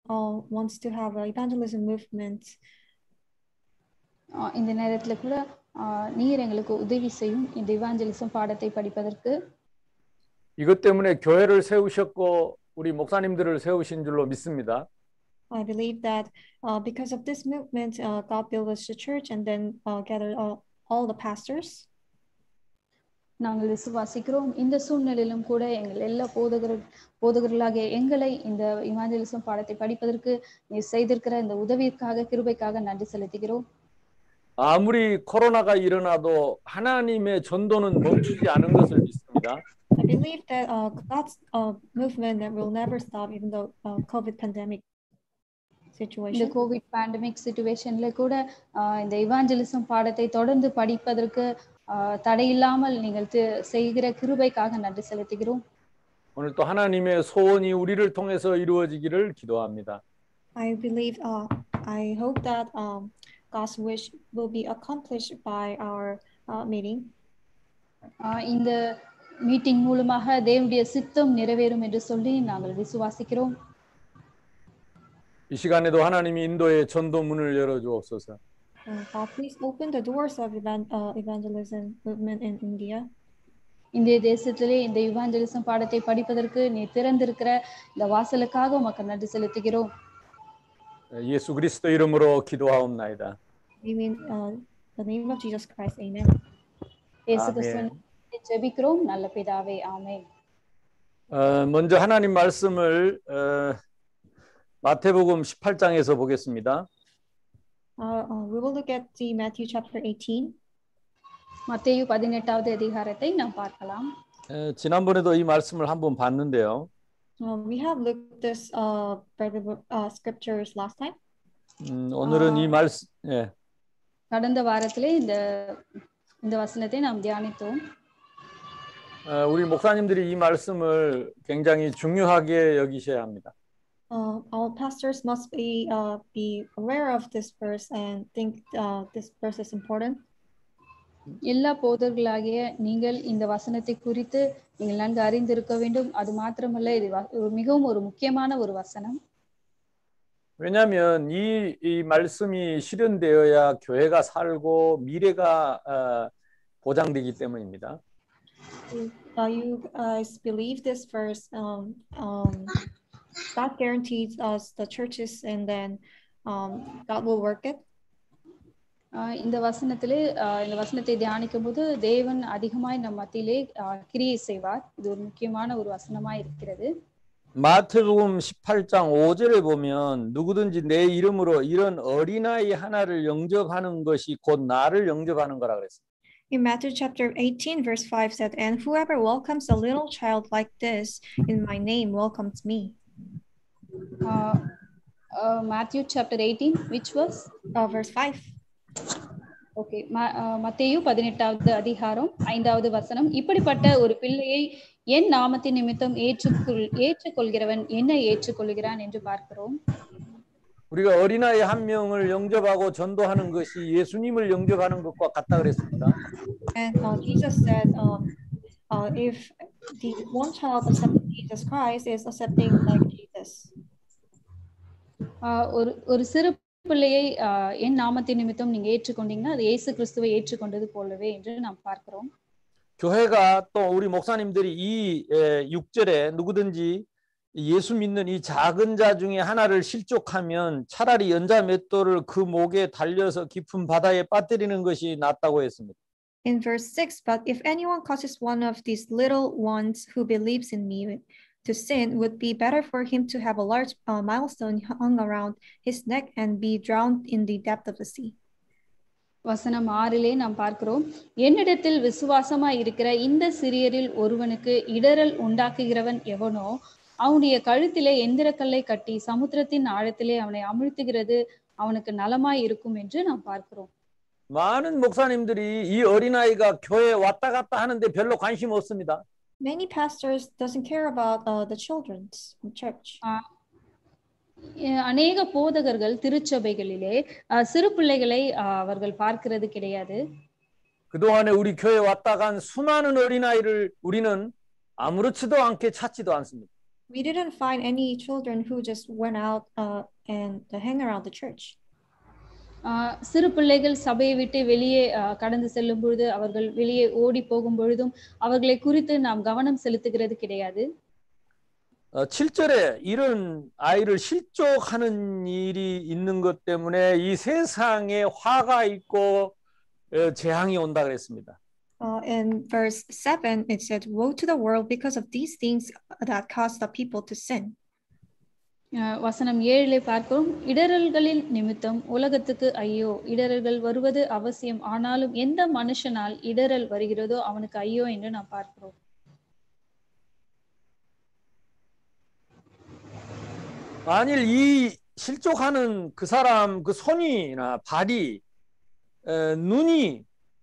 wants to have an evangelism movement. இந்த நேரத்துல கூட நீர் எங்களுக்கு உதவி செய்யும் இந்த evangelism பாடத்தை படிப்பதற்கு. 이것 때문에 교회를 세우셨고 우리 목사님들을 세우신 줄로 믿습니다. I believe that because of this movement, God built us the church and then gathered all the pastors. நாங்கள் விசுவாசிக்கிறோம் இந்த சூழ்நிலையிலும் கூட எங்கள் எல்லா போதகர்களாகிய எங்களை இந்த evangelism பாடத்தை படிப்பதற்கு நீர் செய்திருக்கிற இந்த உதவிக்காக கிருபைக்காக நன்றி செலுத்துகிறோம். 아무리 코로나가 일어나도 하나님의 전도는 멈추지 않은 것을 믿습니다. I believe that God's movement that will never stop even though COVID pandemic situation. இந்த COVID pandemic situationல கூட இந்த evangelism பாடத்தை தொடர்ந்து படிப்பதற்கு தடையில்லாமல் நீங்கள் செய்கிற கிருபைக்காக நன்றி செலுத்துகிறோம். 오늘 또 하나님의 소원이 우리를 통해서 이루어지기를 기도합니다. I believe I hope that God's wish will be accomplished by our meeting. இந்த மீட்டிங் மூலமாக தேவனுடைய சித்தம் நிறைவேறும் என்று சொல்லி நாங்கள் விசுவாசிக்கிறோம். 이 시간에도 하나님이 인도의 전도 문을 열어 주옵소서. God, please open the doors of evangelism movement in India. இந்திய தேசத்திலே இந்த evangelism பாடத்தை படிப்பதற்கு நீ திறந்திருக்கிற இந்த வாசலுக்காக உமக்கு நன்றி செலுத்துகிறோம். 예수 그리스도 이름으로 기도하옵나이다. In the name of Jesus Christ, amen. 예수 그리스도의 ஜெபிக்கிறோம் நல்ல பிதாவே ஆமென். 먼저 하나님 말씀을 마태복음 18장에서 보겠습니다. We will look at the Matthew chapter 18. மத்தேயு 18வது அதிகாரத்தை நாம் பார்க்கலாம். 지난번에도 이 말씀을 한번 봤는데요. We have looked this scriptures last time. 오늘은 이 말씀 கடந்த வாரத்திலே இந்த வசனத்தை நாம் தியானித்தோம். 우리 목사님들이 이 말씀을 굉장히 중요하게 여기셔야 합니다. All pastors must be aware of this verse and think this verse is important. எல்லா போதகர்களாகிய நீங்கள் இந்த வசனத்தை குறித்து நீங்கள் நன்கு அறிந்திருக்க வேண்டும். அது மாத்திரமல்ல இது மிகவும் ஒரு முக்கியமான ஒரு வசனம். 왜냐하면 이 말씀이 실현되어야 교회가 살고 미래가 보장되기 때문입니다. You guys believe this verse? God guarantees us the churches, and then God will work it. இந்த வசனத்தை தியானிக்கும் போது தேவன் அதிகமாய் நம் மத்தியிலே கிரியை செய்வார். இது ஒரு முக்கியமான ஒரு வசனமாய் இருக்கிறது. 마태복음 18장 5절에 보면 누구든지 내 이름으로 이런 어린아이 하나를 영접하는 것이 곧 나를 영접하는 거라 그랬어요. In Matthew chapter 18 verse 5 said, and whoever welcomes a little child like this in my name welcomes me. Matthew chapter 18 which was verse 5. Okay, மத்தேயு 18வது அதிகாரம் 5வது வசனம். இப்படிப்பட்ட ஒரு பிள்ளையை என் நாமத்தின் நிமித்தம் ஏற்றுக்கொள்கிறவன் என்னை ஏற்றுக்கொள்கிறான் என்று பார்க்கிறோம். 우리가 어린아이 한 명을 영접하고 전도하는 것이 예수님을 영접하는 것과 같다 그랬습니다. And Jesus said, if the one child accepts Jesus Christ is accepting like Jesus. ஒரு சிறு பிள்ளையை என் நாமத்தின் நிமித்தம் நீங்க ஏற்றுக்கொண்டீங்கன்னா அது இயேசு கிறிஸ்துவை ஏற்றுக்கொண்டது போலவே என்று நாம் பார்க்கிறோம். 교회가 또 우리 목사님들이 이 6절에 누구든지 예수 믿는 이 작은 자 중에 하나를 실족하면 차라리 연자 맷돌을 그 목에 달려서 깊은 바다에 빠뜨리는 것이 낫다고 했습니다. In verse 6, but if anyone causes one of these little ones who believes in me to sin, would be better for him to have a large millstone hung around his neck and be drowned in the depth of the sea. வசனம் 6லே நாம் பார்க்கிறோம், என்னிடத்தில் விசுவாசமாய் இருக்கிற இந்த சிறியரில் ஒருவனுக்கு இடறல் உண்டாக்குகிறவன் எவனோ அவனுடைய கழுத்திலே எந்திரக்கல்லை கட்டி சமுத்திரத்தின் ஆழத்திலே அவனை அமிழ்த்துகிறது அவனுக்கு நலமாய் இருக்கும் என்று நாம் பார்க்கிறோம். 많은 목사님들이 이 어린아이가 교회에 왔다 갔다 하는데 별로 관심 없습니다. Many pastors doesn't care about the children's church. அநேக போதகர்கள் திருச்சபைகளிலே சிறு பிள்ளைகளை அவர்கள் பார்க்கிறது கிடையாது. 그동안에 우리 교회에 왔다 간 수많은 어린아이를 우리는 아무렇지도 않게 찾지도 않습니다. We didn't find any children who just went out and hang around the church. சிறு பிள்ளைகள் சபையை விட்டு வெளியே கடந்து செல்லும் பொழுது அவர்கள் வெளியே ஓடி போகும் பொழுதும் அவர்களை குறித்து நாம் கவனம் செலுத்துகிறது கிடையாது. 7절에 이런 아이를 실족하는 일이 있는 것 때문에 이 세상에 화가 있고 재앙이 온다 그랬습니다. In verse 7, it said, "Woe to the world because of these things that cause the people to sin." வசனம் 7 பார்க்கிறோம். இடரல்களின் நிமித்தம் உலகத்துக்கு ஐயோ, இடரல்கள் வருவது அவசியம், ஆனாலும் எந்த மனுஷனால் இடரல் வருகிறதோ அவனுக்கு ஐயோ என்று நாம் பார்க்கிறோம். 만일 이 실족하는 그 사람 그 손이나 발이 눈이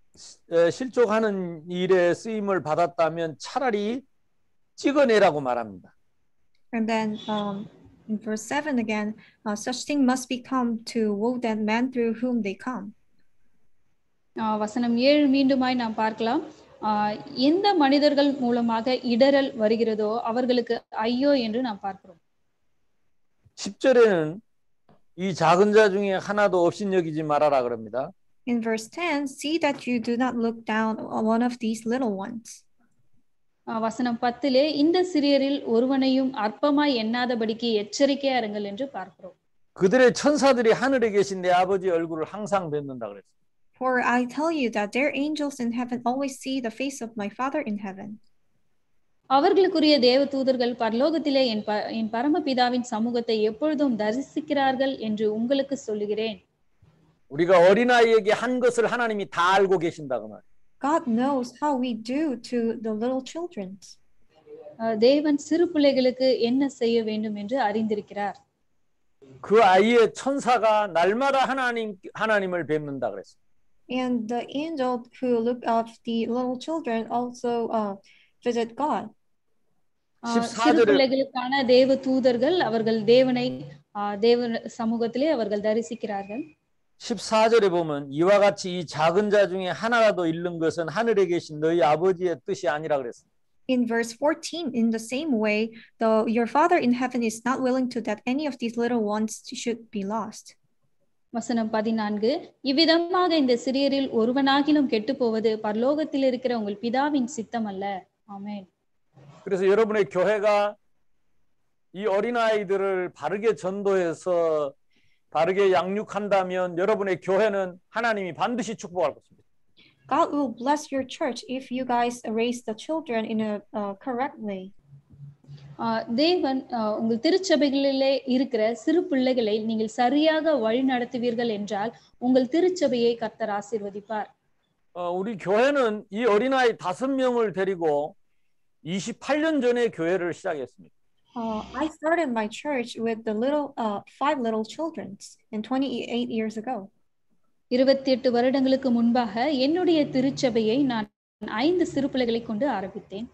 실족하는 일에 쓰임을 받았다면 차라리 찍어내라고 말합니다. And then in verse 7 again, such thing must become to woe that man through whom they come. வசனம் 7 மீண்டுமாய் நாம் பார்க்கலாம். எந்த மனிதர்கள் மூலமாக இடரல் வருகிறதோ அவர்களுக்கு ஐயோ என்று நாம் பார்க்கிறோம். 10절에는 이 작은 자 중에 하나도 업신여기지 말아라 그럽니다. In verse 10, see that you do not look down on one of these little ones. வசனம் 10 இந்த சிறியரில் ஒருவனையும் அற்பமாய் எண்ணாதபடிக்கு எச்சரிக்கையா இருங்கள் என்று பார்க்கிறோம். 그들의 천사들이 하늘에 계신 내 아버지 얼굴을 항상 뵙는다 그랬어요. For I tell you that their angels in heaven always see the face of my Father in heaven. அவர்களுக்குரிய தேவ தூதர்கள் பரலோகத்திலே என் பரமபிதாவின் சமூகத்தை எப்பொழுதும் தரிசிக்கிறார்கள் என்று உங்களுக்கு சொல்லுகிறேன். 우리가 어린아이에게 한 것을 하나님이 다 알고 계신다 그 말이에요. God knows how we do to the little children. தேவன் சிறு பிள்ளைகளுக்கு என்ன செய்ய வேண்டும் என்று அறிந்திருக்கிறார். 그 아이의 천사가 날마다 하나님을 뵙는다 그랬어요. And the angel who look up the little children also visit God. சிறு பிள்ளைகளுக்கான தேவ தூதர்கள் அவர்கள் தேவனை தேவ சமூகத்திலே அவர்கள் தரிசிக்கிறார்கள். 14절에 보면 이와 같이 이 작은 자 중에 하나라도 잃는 것은 하늘에 계신 너희 아버지의 뜻이 아니라 그랬어요. In verse 14, in the same way, your Father in heaven is not willing to that any of these little ones should be lost. வசனம் 14 இவ்விதமாக இந்த சிறியரில் ஒருவனாகிலும் கெட்டு போவது பரலோகத்தில் இருக்கிற உங்கள் பிதாவின் சித்தம் அல்ல. ஆமென். 그래서 여러분의 교회가 이 어린아이들을 바르게 전도해서 바르게 양육한다면 여러분의 교회는 하나님이 반드시 축복할 것입니다. God will bless your church if you guys raise the children in a correct way. தேவன் உங்கள் திருச்சபைகளிலே இருக்கிற சிறு பிள்ளைகளை நீங்கள் சரியாக வழி நடத்துவீர்கள் என்றால் உங்கள் திருச்சபையை கர்த்தர் ஆசீர்வதிப்பார். 우리 교회는 이 어린아이 5명을 데리고 28년 전에 교회를 시작했습니다. I started my church with the five little children and 28 years ago. 28 வருடங்களுக்கு முன்பாக என்னுடைய திருச்சபையை நான் 5 சிறு பிள்ளைகளை கொண்டு ஆரம்பித்தேன்.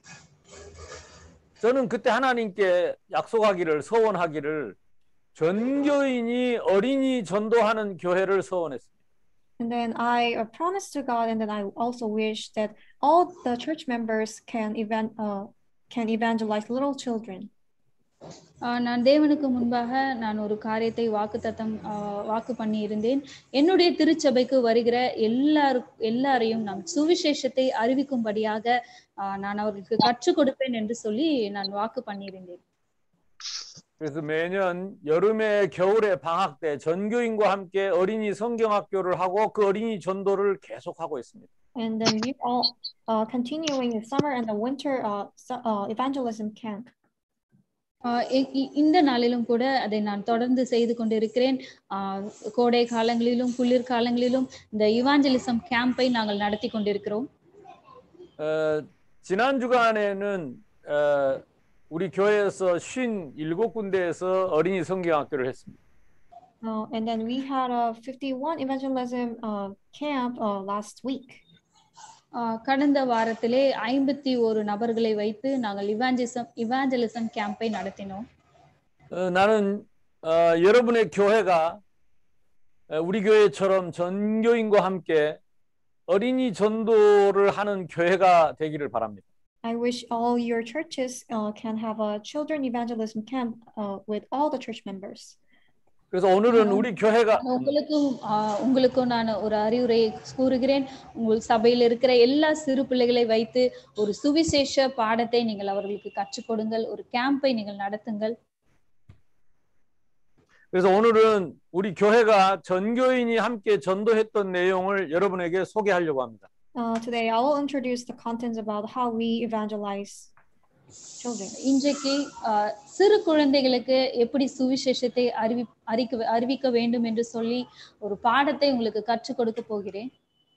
저는 그때 하나님께 약속하기를 서원하기를 전교인이 어린이 전도하는 교회를 서원했습니다. And then I promised to God, and then I also wish that all the church members can evangelize little children. நான் தேவனுக்கு முன்பாக நான் ஒரு காரியத்தை வாக்கு பண்ணி இருந்தேன். என்னுடைய திருச்சபைக்கு வருகிற எல்லாரையும் நான் சுவிசேஷத்தை அறிவிக்கும்படியாக நான் அவர்களுக்கு கற்றுக் கொடுப்பேன் என்று சொல்லி நான் வாக்கு பண்ணியிருந்தேன். 그래서 매년 여름에 겨울에 방학 때 전교인과 함께 어린이 성경학교를 하고 그 어린이 전도를 계속하고 있습니다. And then we all continuing the summer and the winter evangelism camp. இந்த நாளிலும் கூட அதை நான் தொடர்ந்து செய்து கொண்டிருக்கிறேன். கோடை காலங்களிலும் குளிர் காலங்களிலும் இந்த இவாஞ்சலிசம் கேம்பை நாங்கள் நடத்தி கொண்டிருக்கிறோம். 지난 주간에는 우리 교회에서 57군데에서 어린이 성경학교를 했습니다. And then we had a 51 evangelism camp last week. கடந்த வாரத்திலே 51 நபர்களை வைத்து நாங்கள் இவாஞ்சலிசம் கேம்பை நடத்தினோம். 나는 여러분의 교회가 우리 교회처럼 전교인과 함께 어린이 전도를 하는 교회가 되기를 바랍니다. I wish all your churches can have a children evangelism camp with all the church members. 그래서 오늘은 우리 교회가 உங்களுக்கும் நான் ஒரு அறிவுரை கூறுகிறேன். உங்கள் சபையில் இருக்கிற எல்லா சிறு பிள்ளைகளை வைத்து ஒரு சுவிசேஷ பாடத்தை நீங்கள் அவர்களுக்கு கற்றுக் கொடுங்கள். ஒரு கேம்பை நீங்கள் நடத்துங்கள். 그래서 오늘은 우리 교회가 전교인이 함께 전도했던 내용을 여러분에게 소개하려고 합니다. Today I will introduce the contents about how we evangelize children. இன்றைக்கு சிறு குழந்தைகளுக்கு எப்படி சுவிசேஷத்தை அறிவிக்க வேண்டும் என்று சொல்லி ஒரு பாடத்தை உங்களுக்கு கற்றுக் கொடுக்க போகிறேன்.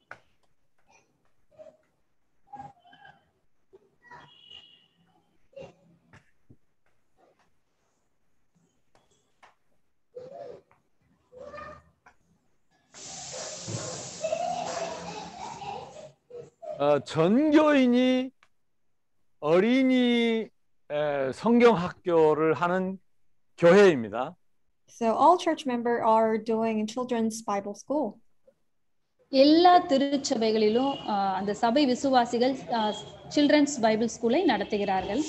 전교인이 어린이 성경 학교를 하는 교회입니다. So all church members are doing children's Bible school. எல்லா திருச்சபைகளிலும் அந்த சபை விசுவாசிகள் children's Bible schoolஐ நடத்துகிறார்கள்.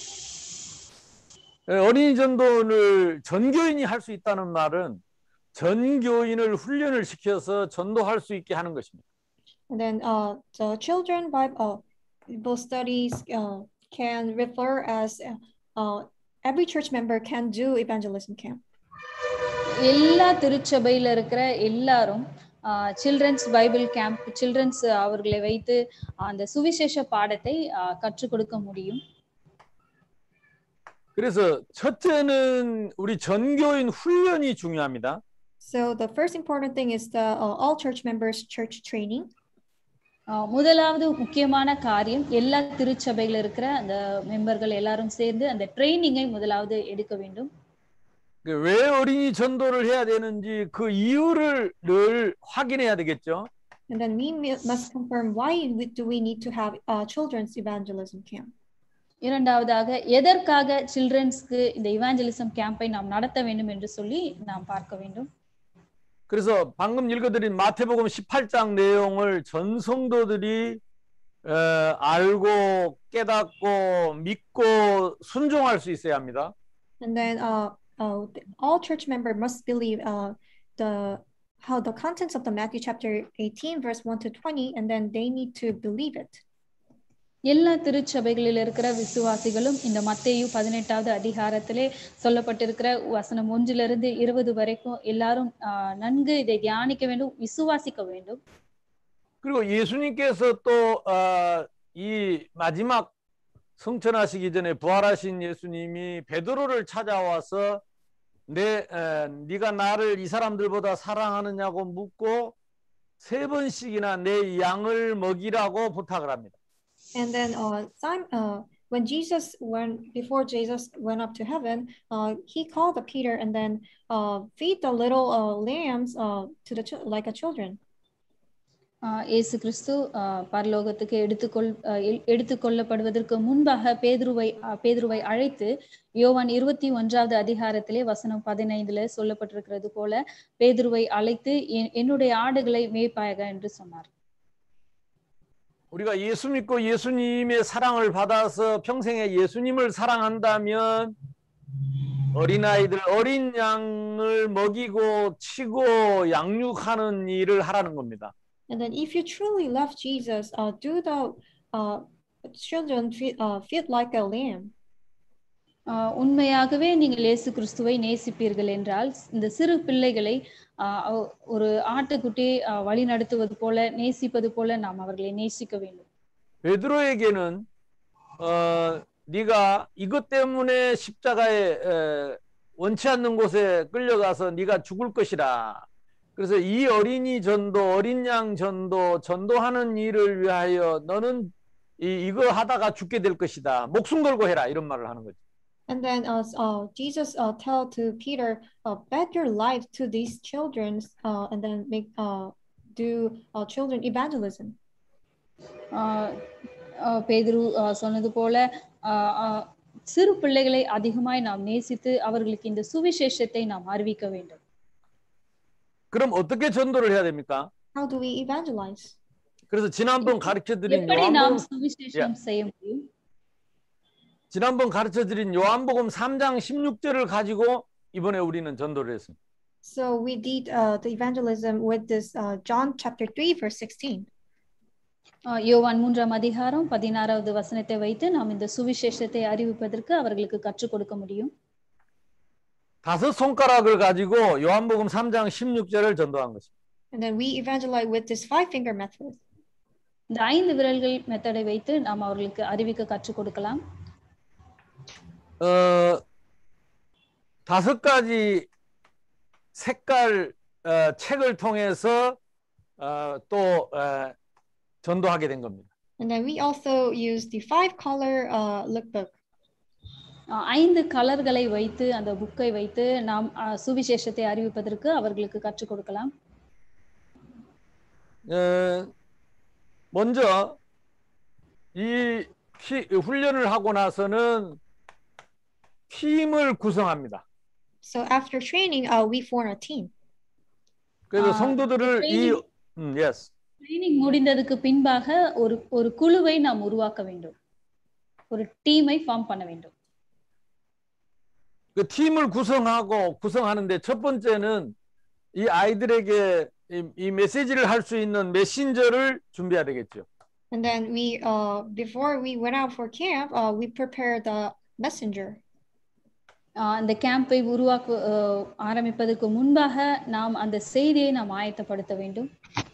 어린이 전도를 전교인이 할 수 있다는 말은 전교인을 훈련을 시켜서 전도할 수 있게 하는 것입니다. And then the children Bible studies can refer as every church member can do evangelism camp. எல்லா திருச்சபையில இருக்கிற எல்லாரும் children's Bible camp children's அவர்களை வைத்து அந்த சுவிசேஷ பாடத்தை கற்றுக் கொடுக்க முடியும். 그래서 첫째는 우리 전교인 훈련이 중요합니다. So the first important thing is the all church members church training. முதலாவது முக்கியமான காரியம் எல்லா திருச்சபையில இருக்கிற அந்த மெம்பர்கள் எல்லாரும் சேர்ந்து அந்த ட்ரெய்னிங்கை முதலாவது எடுக்க வேண்டும். 왜 어린이 전도를 해야 되는지 그 이유를 늘 확인해야 되겠죠. And then we must confirm why do we need to have children's evangelism camp. இரண்டாவதாக எதற்காக சில்ட்ரன்ஸ்க்கு இந்த இவாஞ்சலிசம் கேம்பை நாம் நடத்த வேண்டும் என்று சொல்லி நாம் பார்க்க வேண்டும். 그래서 방금 읽어드린 마태복음 18장 내용을 전 성도들이 알고 깨닫고 믿고 순종할 수 있어야 합니다. And then all church members must believe the contents of the Matthew chapter 18 verse 1 to 20, and then they need to believe it. எல்லா திருச்சபைகளில் இருக்கிற விசுவாசிகளும் இந்த மத்தேயு 18வது அதிகாரத்திலே சொல்லப்பட்டிருக்கிற வசனம் 1லிருந்து 20 வரைக்கும் எல்லாரும் நன்கு இதை தியானிக்க வேண்டும், விசுவாசிக்க வேண்டும். 그리고 예수님께서 또 이 마지막 성천하시기 전에 부활하신 예수님이 베드로를 찾아와서 네가 나를 이 사람들보다 사랑하느냐고 묻고 3번씩이나 내 양을 먹이라고 부탁을 합니다. And then when before Jesus went up to heaven, he called Peter and then feed the little lambs to the like a children. இயேசு கிறிஸ்து பரலோகத்துக்கு எடுத்துக்கொள்ளப்படுவதற்கு முன்பாக பேதுருவை அழைத்து யோவான் 21வது அதிகாரத்திலே வசனம் 15ல சொல்லப்பட்டிருக்கிறது போல பேதுருவை அழைத்து என்னுடைய ஆடுகளை மேய்ப்பாயாக என்று சொன்னார். 우리가 예수 믿고 예수님의 사랑을 받아서 평생에 예수님을 사랑한다면 어린아이들, 어린 양을 먹이고 치고 양육하는 일을 하라는 겁니다. And then if you truly love Jesus, do the children feed like a lamb. உண்மையாகவே நீங்கள் இயேசு கிறிஸ்துவை நேசிப்பீர்கள் என்றால் இந்த சிறு பிள்ளைகளை ஒரு ஆட்டுக்குட்டி வழி நடத்துவது போல நேசிப்பது போல நாம் அவர்களை நேசிக்க வேண்டும். 베드로에게는 네가 이것 때문에 십자가에 원치 않는 곳에 끌려가서 네가 죽을 것이라. 그래서 이 어린이 전도, 어린 양 전도하는 일을 위하여 너는 이거 하다가 죽게 될 것이다. 목숨 걸고 해라. 이런 말을 하는 거죠. And then Jesus tell to Peter, bet your life to these children, and then do children evangelism. பேதுரு சொன்னது போல சிறு பிள்ளைகளை அதிகமாய் நாம் நேசித்து அவர்களுக்கு இந்த சுவிசேஷத்தை நாம் அறிவிக்க வேண்டும். 그럼 어떻게 전도를 해야 됩니까? How do we evangelize? 그래서 지난번 가르쳐 드린 எப்படி நாம் சுவிசேஷம் செய்ய முடியும்? 지난번 가르쳐 드린 요한복음 3장 16절을 가지고 이번에 우리는 전도를 했습니다. So we did the evangelism with this John chapter 3 verse 16. யோவான் 3ஆம் அதிகாரம் 16வது வசனத்தை வைத்து நாம் இந்த சுவிசேஷத்தை அறிவிப்பதற்கு அவர்களுக்கு கற்றுக் கொடுக்க முடியும். 다섯 손가락을 가지고 요한복음 3장 16절을 전도한 것입니다. And then we evangelize with this 5-finger method. இந்த 5 விரல்கள் மெத்தடை வைத்து நாம் அவர்களுக்கு அறிவிக்க கற்றுக் கொடுக்கலாம். 5가지 색깔 책을 통해서 또 전도하게 된 겁니다. And then we also use the 5-color lookbook. 5 கலர்களை வைத்து அந்த புக்கை வைத்து நாம் சுவிசேஷத்தை அறிவிப்பதற்கு அவர்களுக்கு கற்றுக் கொடுக்கலாம். 먼저 이 훈련을 하고 나서는 팀을 구성합니다. So after training, we form a team. 그래서 성도들을 yes. Training முடிந்ததுக்கு பின்பாக ஒரு குழுவை நாம் உருவாக்க வேண்டும். ஒரு டீமை ஃபார்ம் பண்ண வேண்டும். 그 팀을 구성하는데 첫 번째는 이 아이들에게 이 메시지를 할 수 있는 메신저를 준비해야 되겠죠. And then we before we went out for camp, we prepared the messenger. அந்த கேம்பை ஆரம்பிப்பதற்கு முன்பாக நாம் அந்த செய்தியை நாம் ஆயத்தப்படுத்த வேண்டும்.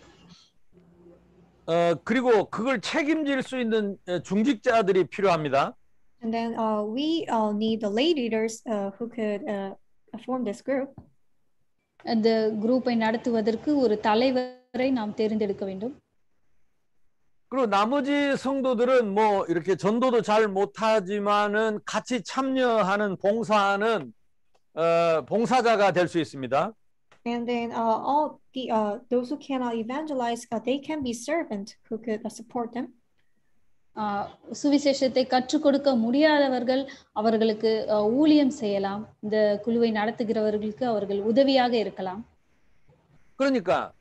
그리고 그걸 책임질 수 있는 중직자들이 필요합니다. And then we need the lay leaders who could form this group. அந்த குரூப்பை நடத்துவதற்கு ஒரு தலைவரை நாம் தேர்ந்தெடுக்க வேண்டும். 그리고 나머지 성도들은 뭐 이렇게 전도도 잘 못하지만은 같이 참여하는 봉사하는 봉사자가 될 수 있습니다. And then all the those who cannot evangelize, they can be servant who could support them. சுவிசேஷத்தை கற்றுக் கொடுக்க முடியாதவர்கள் அவர்களுக்கு ஊழியம் செய்யலாம். இந்த குழுவை நடத்துகிறவர்களுக்கு அவர்கள் உதவியாக இருக்கலாம். 그러니까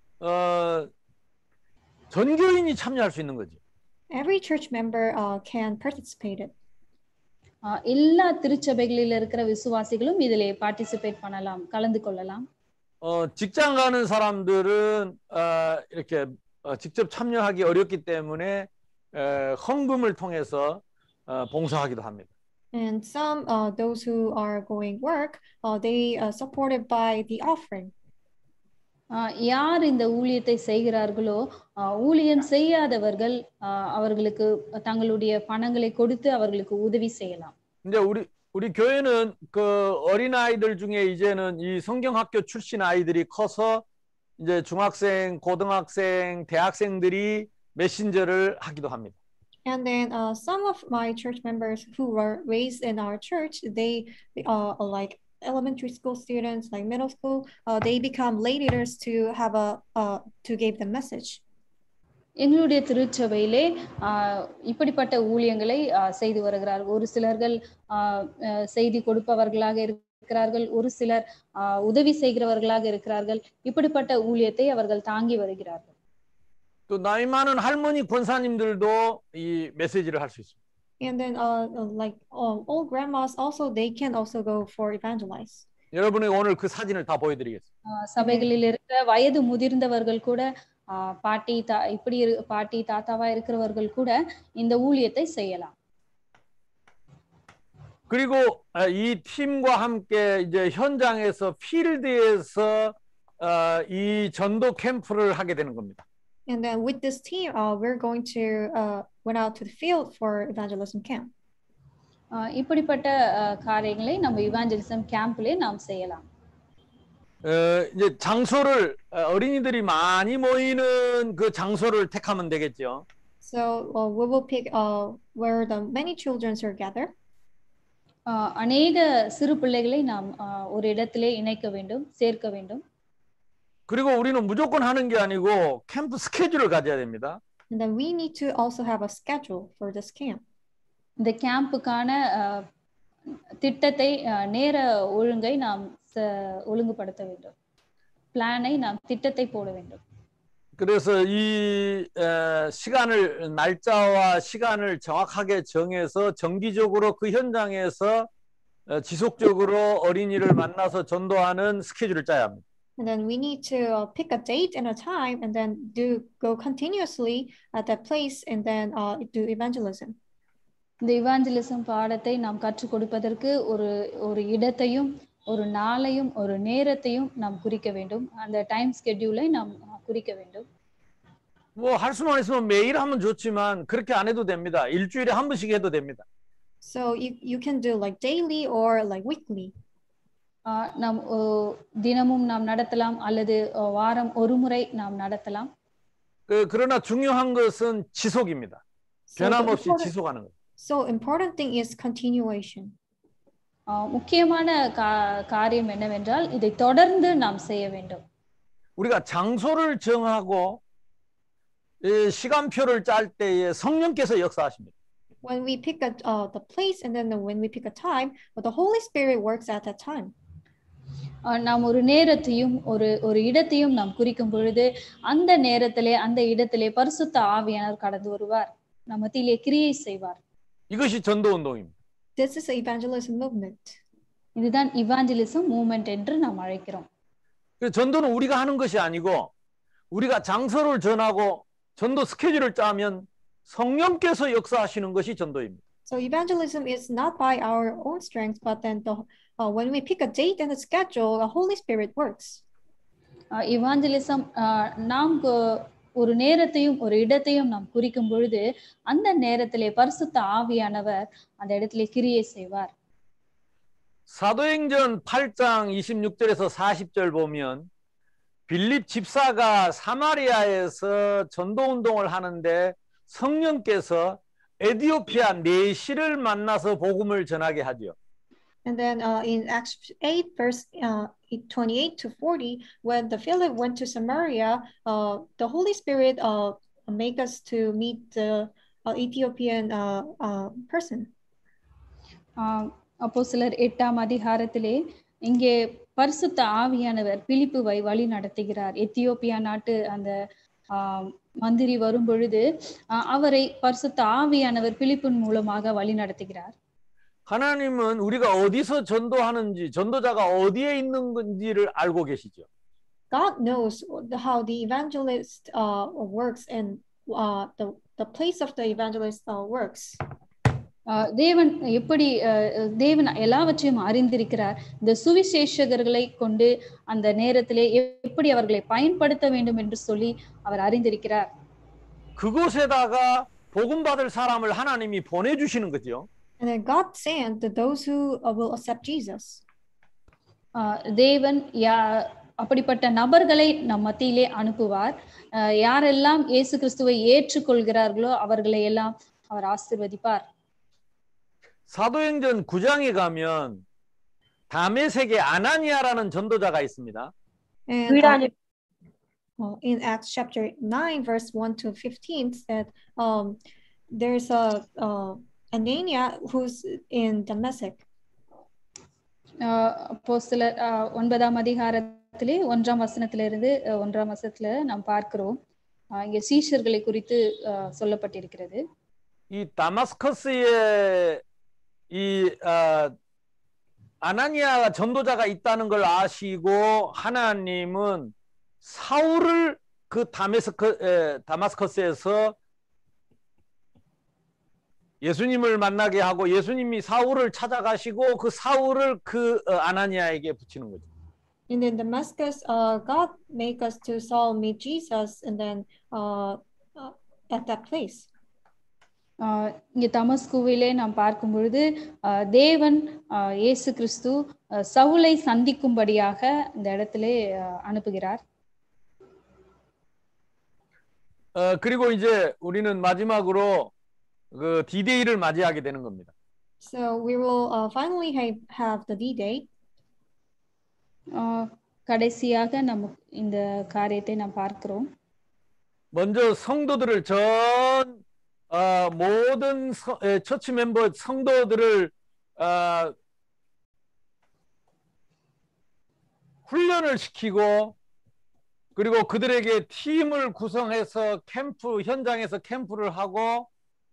전교인이 참여할 수 있는 거죠. Every church member can participate it. எல்லா திருச்சபைகளில் இருக்கிற விசுவாசிகளும் இதிலே பார்ட்டிசிபேட் பண்ணலாம், கலந்து கொள்ளலாம். 직장 가는 사람들은 이렇게 직접 참여하기 어렵기 때문에 헌금을 통해서 봉사하기도 합니다. And some those who are going work, they supported by the offering. யார் இந்த ஊழியத்தை செய்கிறார்களோ ஊழியம் செய்யாதவர்கள் அவர்களுக்கு தங்களுடைய பணங்களை கொடுத்து அவர்களுக்கு உதவி செய்யலாம். 이제 우리 교회는 그 어린 아이들 중에 이제는 이 성경학교 출신 아이들이 커서 이제 중학생, 고등학생, 대학생들이 메신저를 하기도 합니다. And then some of my church members who were raised in our church, they like elementary school students, like middle school, they become lay leaders to have to give the message. எங்களுடைய திருச்சபையிலே இப்படிப்பட்ட ஊழியங்களை செய்து வருகிறார்கள். ஒரு சிலர்கள் செய்தி கொடுப்பவர்களாக இருக்கிறார்கள், ஒரு சிலர் உதவி செய்கிறவர்களாக இருக்கிறார்கள். இப்படிப்பட்ட ஊழியத்தை அவர்கள் தாங்கி வருகிறார்கள். 또 나이 많은 할머니 권사님들도 이 메시지를 할 수 있습니다. And then like old grandmas also, they can also go for evangelize. 여러분이 오늘 그 사진을 다 보여드리겠습니다. சபைகளில் இருக்கிற வயது முதிர்ந்தவர்கள் கூட பாட்டி தாத்தாவா இருக்கிறவர்கள் கூட இந்த ஊழியத்தை செய்யலாம். 그리고 이 팀과 함께 이제 현장에서 필드에서 이 전도 캠프를 하게 되는 겁니다. And then with this team, we're going to went out to the field for evangelism camp. இப்படிப்பட்ட காரியங்களை நம்ம evangelism campலே நாம் செய்யலாம். 이제 장소를 어린이들이 많이 모이는 그 장소를 택하면 되겠죠. So we will pick where the many children are gathered. அநேக சிறு பிள்ளைகளை நாம் ஒரு இடத்திலே இணைக்க வேண்டும், சேர்க்க வேண்டும். 그리고 우리는 무조건 하는 게 아니고 캠프 스케줄을 가져야 됩니다. And then we need to also have a schedule for this camp. இந்த கேம்புக்கான திட்டத்தை நேர ஒழுங்கை நாம் ஒழுங்குபடுத்த வேண்டும். பிளானை நாம் திட்டத்தை போட வேண்டும். 그래서 이 시간을 날짜와 시간을 정확하게 정해서 정기적으로 그 현장에서 지속적으로 어린이를 만나서 전도하는 스케줄을 짜야 합니다. And then we need to pick a date and a time and then go continuously at that place and then do evangelism. இந்த இவாஞ்சலிசம் பாடத்தை நாம் கற்றுக் கொடுப்பதற்கு ஒரு இடத்தையும் ஒரு நாளையும் ஒரு நேரத்தையும் நாம் குறிக்க வேண்டும். அந்த டைம் ஸ்கெட்யூலை நாம் குறிக்க வேண்டும். 뭐 할 수만 있으면 매일 하면 좋지만 그렇게 안 해도 됩니다. 일주일에 한 번씩 해도 됩니다. So you can do like daily or like weekly. நாம் தினமும் நாம் நடத்தலாம் அல்லது வாரம் ஒரு முறை நாம் நடத்தலாம். 그러나 중요한 것은 지속입니다. 변함없이 지속하는 것. So important thing is continuation. முக்கியமான காரியம் என்னவென்றால் இதை தொடர்ந்து நாம் செய்ய வேண்டும். 우리가 장소를 정하고 시간표를 짤 때에 성령께서 역사하십니다. When we pick the place and then when we pick a time, the Holy Spirit works at that time. நாம் ஒரு நேரத்தையும் ஒரு இடத்தையும் நாம் குறிக்கும் பொழுது அந்த நேரத்திலே அந்த இடத்திலே பரிசுத்த ஆவியானவர் கடந்து வருவார், நம்ம மத்தியிலே கிரியை செய்வார். 이것이 전도 운동입니다. This is the evangelism movement. இதுதான் இவாஞ்சலிசம் மூவ்மெண்ட் என்று நாம் அழைக்கிறோம். 전도는 우리가 하는 것이 아니고 우리가 장소를 정하고 전도 스케줄을 짜면 성령께서 역사하시는 것이 전도입니다. So evangelism is not by our own strength, but then when we pick a date and a schedule, the Holy Spirit works. Evangelism நாம் ஒரு நேரத்தையும் ஒரு இடத்தையும் நாம் குறிக்கும் பொழுது அந்த நேரத்திலே பரிசுத்த ஆவியானவர் அந்த இடத்திலே கிரியை செய்வார். 사도행전 8장 26절에서 40절 보면 빌립 집사가 사마리아에서 전도 운동을 하는데 성령께서 에디오피아 내시를 만나서 복음을 전하게 하죠. And then in Acts 8 verse 28 to 40, when the Philip went to Samaria, the Holy Spirit make us to meet the Ethiopian person. அப்போஸ்தலர் 8ஆம் அதிகாரத்திலே இங்கே பரிசுத்த ஆவியானவர் பிலிப்புவை வழி நடத்துகிறார். எத்தியோப்பியா நாட்டு அந்த மந்திரி வரும் பொழுது அவரை பரிசுத்த ஆவியானவர் பிலிப்பின் மூலமாக வழி நடத்துகிறார். 하나님은 우리가 어디서 전도하는지, 전도자가 어디에 있는 건지를 알고 계시죠. God knows how the evangelist works and the place of the evangelist works. தேவன் எல்லாவற்றையும் அறிந்திருக்கிறார். இந்த சுவிசேஷகர்களை கொண்டு அந்த நேரத்திலே எப்படி அவர்களை பயன்படுத்த வேண்டும் என்று சொல்லி அவர் அறிந்திருக்கிறார். 그곳에다가 복음 받을 사람을 하나님이 보내주시는 거죠. And then God sent those who will accept Jesus. தேவன் அப்படிப்பட்ட நபர்களை நம் மத்தியிலே அனுப்புவார். யாரெல்லாம் இயேசு கிறிஸ்துவை ஏற்றுக்கொள்கிறார்களோ அவர்களை எல்லாம் அவர் ஆசீர்வதிப்பார். 사도행전 9장에 가면 다메섹에 아나니아라는 전도자가 있습니다. And in Acts chapter 9 verse 1 to 15 said there's a Anania who's in Damascus. அப்போஸ்தலர் 9ஆம் அதிகாரத்திலே 1ஆம் வசனத்திலிருந்து 1ஆம் வசனத்துல நாம் பார்க்கிறோம். இங்கே சீஷர்களை குறித்து சொல்லப்பட்டிருக்கிறது. 이 다마스커스에 이 아나니아 전도자가 있다는 걸 아시고 하나님은 사울을 그 다마스커스에서 예수님을 만나게 하고 예수님이 사울을 찾아가시고 그 사울을 그 아나니아에게 붙이는 거죠. And in Damascus, God make us to Saul meet Jesus, and then at that place. இங்கே தமஸ்குவிலே நாம் பார்க்கும் பொழுது தேவன் இயேசு கிறிஸ்து சவுலை சந்திக்கும்படியாக இந்த இடத்திலே அனுப்புகிறார். 그리고 이제 우리는 마지막으로 그 D-Day를 맞이하게 되는 겁니다. So we will finally have the D-Day. கடைசியாக நம்ம இந்த காரியத்தை நாம் பார்க்கிறோம். 먼저 성도들을 전 모든 처치 멤버 성도들을 훈련을 시키고 그리고 그들에게 팀을 구성해서 캠프 현장에서 캠프를 하고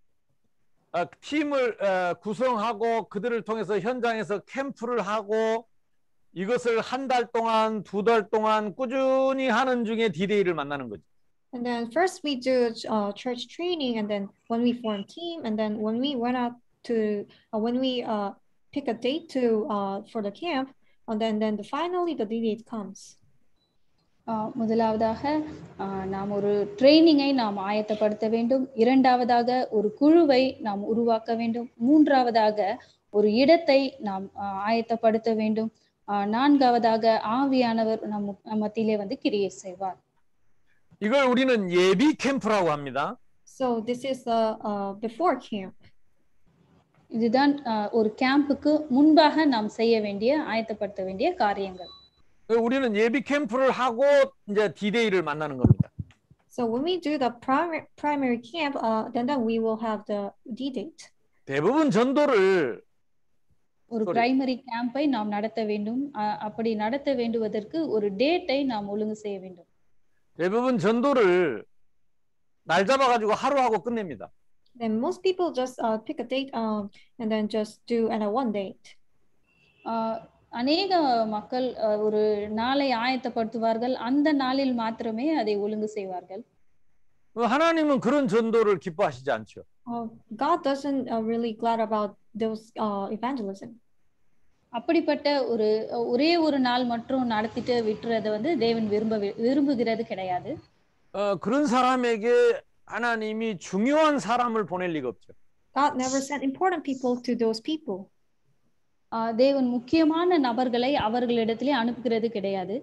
팀을 구성하고 그들을 통해서 현장에서 캠프를 하고 이것을 한 달 동안, 2달 동안 꾸준히 하는 중에 D-Day를 만나는 거죠. And then first we do church training, and then when we form team, and then when we went out to when we pick a date to for the camp, and then finally the date comes. முதலாவதாக நாம் ஒரு ட்ரைனிங்கை நாம் ஆயத்தப்படுத்த வேண்டும். இரண்டாவதாக ஒரு குழுவை நாம் உருவாக்க வேண்டும். மூன்றாவதாக ஒரு இடத்தை நாம் ஆயத்தப்படுத்த வேண்டும். நான்காவதாக ஆவியானவர் நம் மத்தியிலே வந்து கிரியை செய்வார். 이걸 우리는 예비 캠프라고 합니다. So this is the before camp. இதுதான் ஒரு கேம்புக்கு முன்பாக நாம் செய்ய வேண்டிய ஆயத்தப்படுத்த வேண்டிய காரியங்கள். 우리는 예비 캠프를 하고 이제 D-Day를 만나는 겁니다. So when we do the primary camp, then we will have the D-Date. 대부분 전도를 ஒரு பிரைமரி கேம்பை நாம் நடத்த வேண்டும். அப்படி நடத்த வேண்டுவதற்கு ஒரு டேட்டை நாம் ஒழுங்கு செய்ய வேண்டும். 대부분 전도를 날 잡아가지고 하루 하고 끝냅니다. Then most people just pick a date and then just do at a one date. அநேக மக்கள் ஒரு நாளை ஆயத்தப்படுத்துவார்கள். அந்த நாளில் மாத்திரமே அதை ஒழுங்கு செய்வார்கள். 하나님은 그런 전도를 기뻐하시지 않죠. God doesn't really glad about those evangelism. அப்படிப்பட்ட ஒரே ஒரு நாள் மட்டும் நடத்திட்டு விட்டுறத வந்து தேவன் விரும்புகிறது கிடையாது. 그런 사람에게 하나님이 중요한 사람을 보낼 리가 없죠. God never sent important people to those people. தேவன் முக்கியமான நபர்களை அவர்களிடத்திலே அனுப்புகிறது கிடையாது.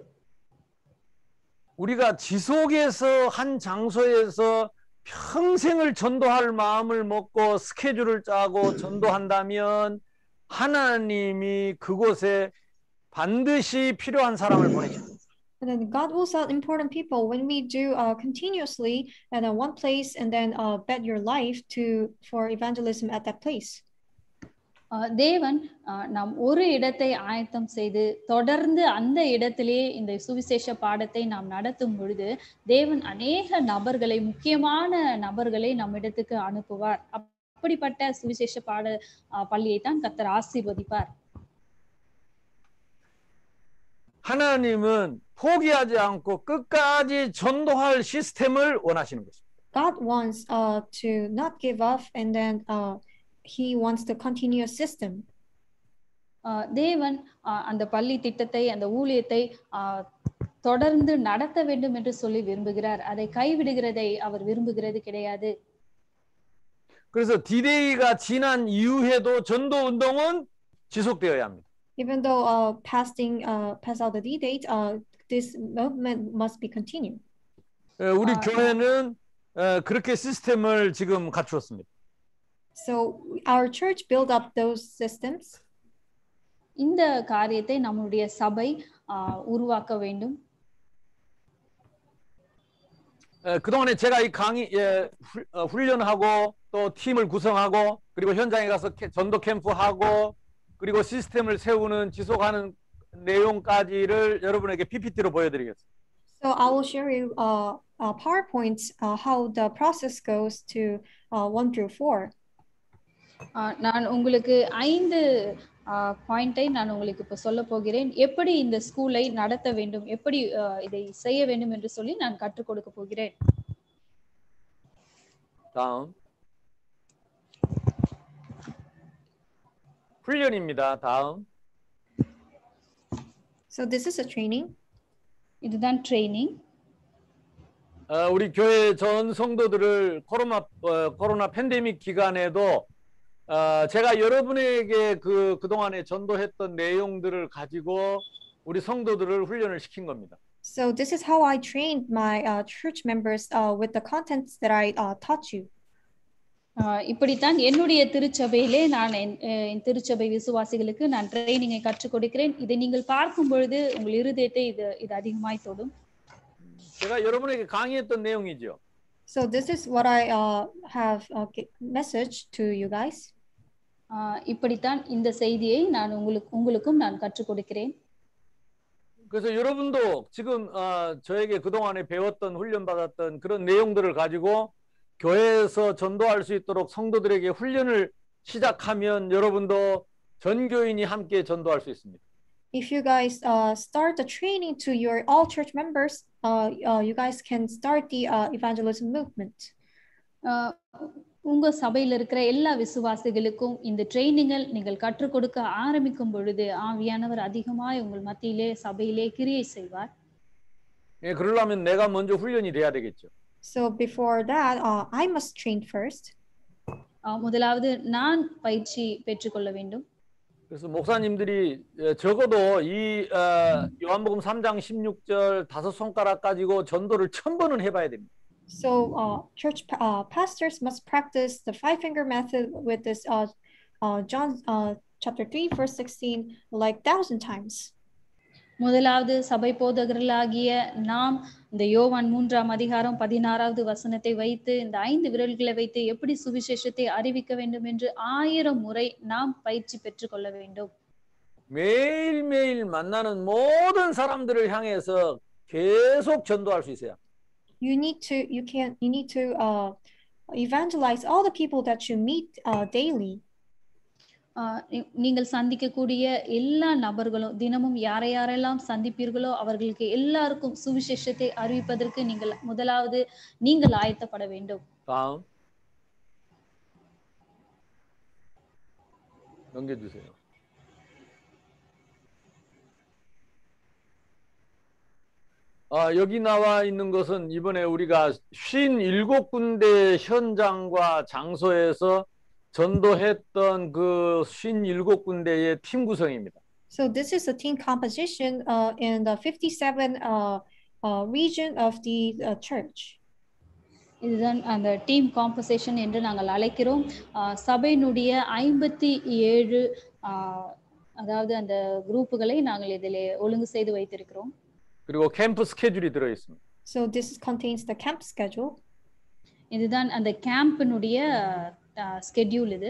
우리가 지속해서 한 장소에서 평생을 전도할 마음을 먹고 스케줄을 짜고 전도한다면 하나님이 그곳에 반드시 필요한 사람을 보내십니다. And then God will send important people when we do continuously and in one place, and then bet your life for evangelism at that place. தேவன் நாம் ஒரு இடத்தை ஆயத்தம் செய்து தொடர்ந்து அந்த இடத்திலே இந்த சுவிசேஷ பாடத்தை நாம் நடத்தும் பொழுது தேவன் அநேக நபர்களை, முக்கியமான நபர்களை நம்மிடத்துக்கு அனுப்புவார். அப்படிப்பட்ட சுவிசேஷ பாட பள்ளியை தான் கர்த்தர் ஆசீர்வதிப்பார். 하나님은 포기하지 않고 끝까지 전도할 시스템을 원하시는 것입니다. God wants to not give up, and then He wants to continue a system. தேவன் அந்த பள்ளி திட்டத்தை, அந்த ஊழியத்தை தொடர்ந்து நடத்த வேண்டும் என்று சொல்லி விரும்புகிறார். அதை கைவிடுகிறதை அவர் விரும்புகிறது கிடையாது. 그래서 D-Day가 지난 이후에도 전도 운동은 지속되어야 합니다. Even though pass out the D-Date, this movement must be continued. 우리 교회는 그렇게 시스템을 지금 갖추었습니다. So our church built up those systems. இந்த காரியத்தை நம்முடைய சபை உருவாக்க வேண்டும். 그동안에 제가 이 강의 훈련하고 또 팀을 구성하고 그리고 현장에 가서 전도 캠프하고 그리고 시스템을 세우는 지속하는 내용까지를 여러분에게 PPT로 보여드리겠습니다. So I will share you PowerPoints how the process goes to 1 through 4. நான் உங்களுக்கு 5 பாயிண்டை நான் உங்களுக்கு இப்ப சொல்ல போகிறேன். எப்படி இந்த ஸ்கூலை நடத்த வேண்டும், எப்படி இதை செய்ய வேண்டும் என்று சொல்லி நான் கற்றுக் கொடுக்க போகிறேன். 다음 훈련입니다. 다음. So this is a training. இதுதான் training. 우리 교회 전 성도들을 코로나 팬데믹 기간에도 제가 여러분에게 그동안에 전도했던 내용들을 가지고 우리 성도들을 훈련을 시킨 겁니다. So this is how I trained my church members with the contents that I taught you. இப்படித்தான் என்னுடைய திருச்சபையிலே நான் என் திருச்சபை விசுவாசிகளுக்கு நான் ட்ரெய்னிங்கை கற்றுக் கொடுக்கிறேன். இதை நீங்கள் பார்க்கும் பொழுது உங்கள் இருதயத்தை இது அதிகமாய் தொடும். 제가 여러분에게 강의했던 내용이죠. So this is what I have message to you guys. இப்படித்தான் இந்த செய்தியை நான் உங்களுக்கும் நான் கற்றுக் கொடுக்கிறேன். 그래서 여러분도 지금 저에게 그동안에 배웠던 훈련받았던 그런 내용들을 가지고 교회에서 전도할 수 있도록 성도들에게 훈련을 시작하면 여러분도 전교인이 함께 전도할 수 있습니다. If you guys start the training to your all church members, you guys can start the evangelism movement. உங்க சபையில் இருக்கிற எல்லா விசுவாசிகளுக்கும் இந்த ட்ரைனிங்கை நீங்கள் கற்றுக் கொடுக்க ஆரம்பிக்கும் பொழுது ஆவியானவர் அதிகமாய் உங்கள் மத்தியிலே சபையிலே கிரியை செய்வார். 예, 그러려면 내가 먼저 훈련이 돼야 되겠죠. So before that, I must train first. முதலாவது நான் பயிற்சி பெற்றுக்கொள்ள வேண்டும். 그래서 목사님들이 적어도 이 요한복음 3장 16절 5손가락 가지고 전도를 1000번은 해봐야 됩니다. So church pastors must practice the 5-finger method with this John chapter 3 verse 16 like 1,000 times. முதலாவது சபை போதகர்களாகிய நாம் இந்த யோவான் 3ஆம் அதிகாரம் 16வது வசனத்தை வைத்து இந்த 5 விரல்களை வைத்து எப்படி சுவிசேஷத்தை அறிவிக்க வேண்டும் என்று 1000 முறை நாம் பயிற்சி பெற்றுக்கொள்ள வேண்டும். 매일매일 만나는 모든 사람들을 향해서 계속 전도할 수 있어야. You need to evangelize all the people that you meet daily. நீங்கள் சந்திக்கக்கூடிய எல்லா நபர்களும் தினமும் யாரெல்லாம் சந்திப்பீர்களோ அவர்களுக்கு எல்லாருக்கும் சுவிசேஷத்தை அறிவிப்பதற்கு நீங்கள் முதலாவது நீங்கள் ஆயத்தப்பட வேண்டும். 넘겨주세요. 여기 나와 있는 것은 이번에 우리가 57군데 현장과 장소에서 전도했던 그 57군데의 팀 구성입니다. So this is the team composition in the 57 region of the church. இதுதான் அந்த டீம் காம்போசிஷன் என்று நாங்கள் அழைக்கிறோம். சபையினுடைய 57 அதாவது அந்த குரூப்புகளை நாங்கள் இதிலே ஒழுங்கு செய்து வைத்திருக்கிறோம். 그리고 캠프 스케줄이 들어 있습니다. So this contains the camp schedule. இதுதான் அந்த கேம்பினுடைய ஸ்கெட்யூல் இது.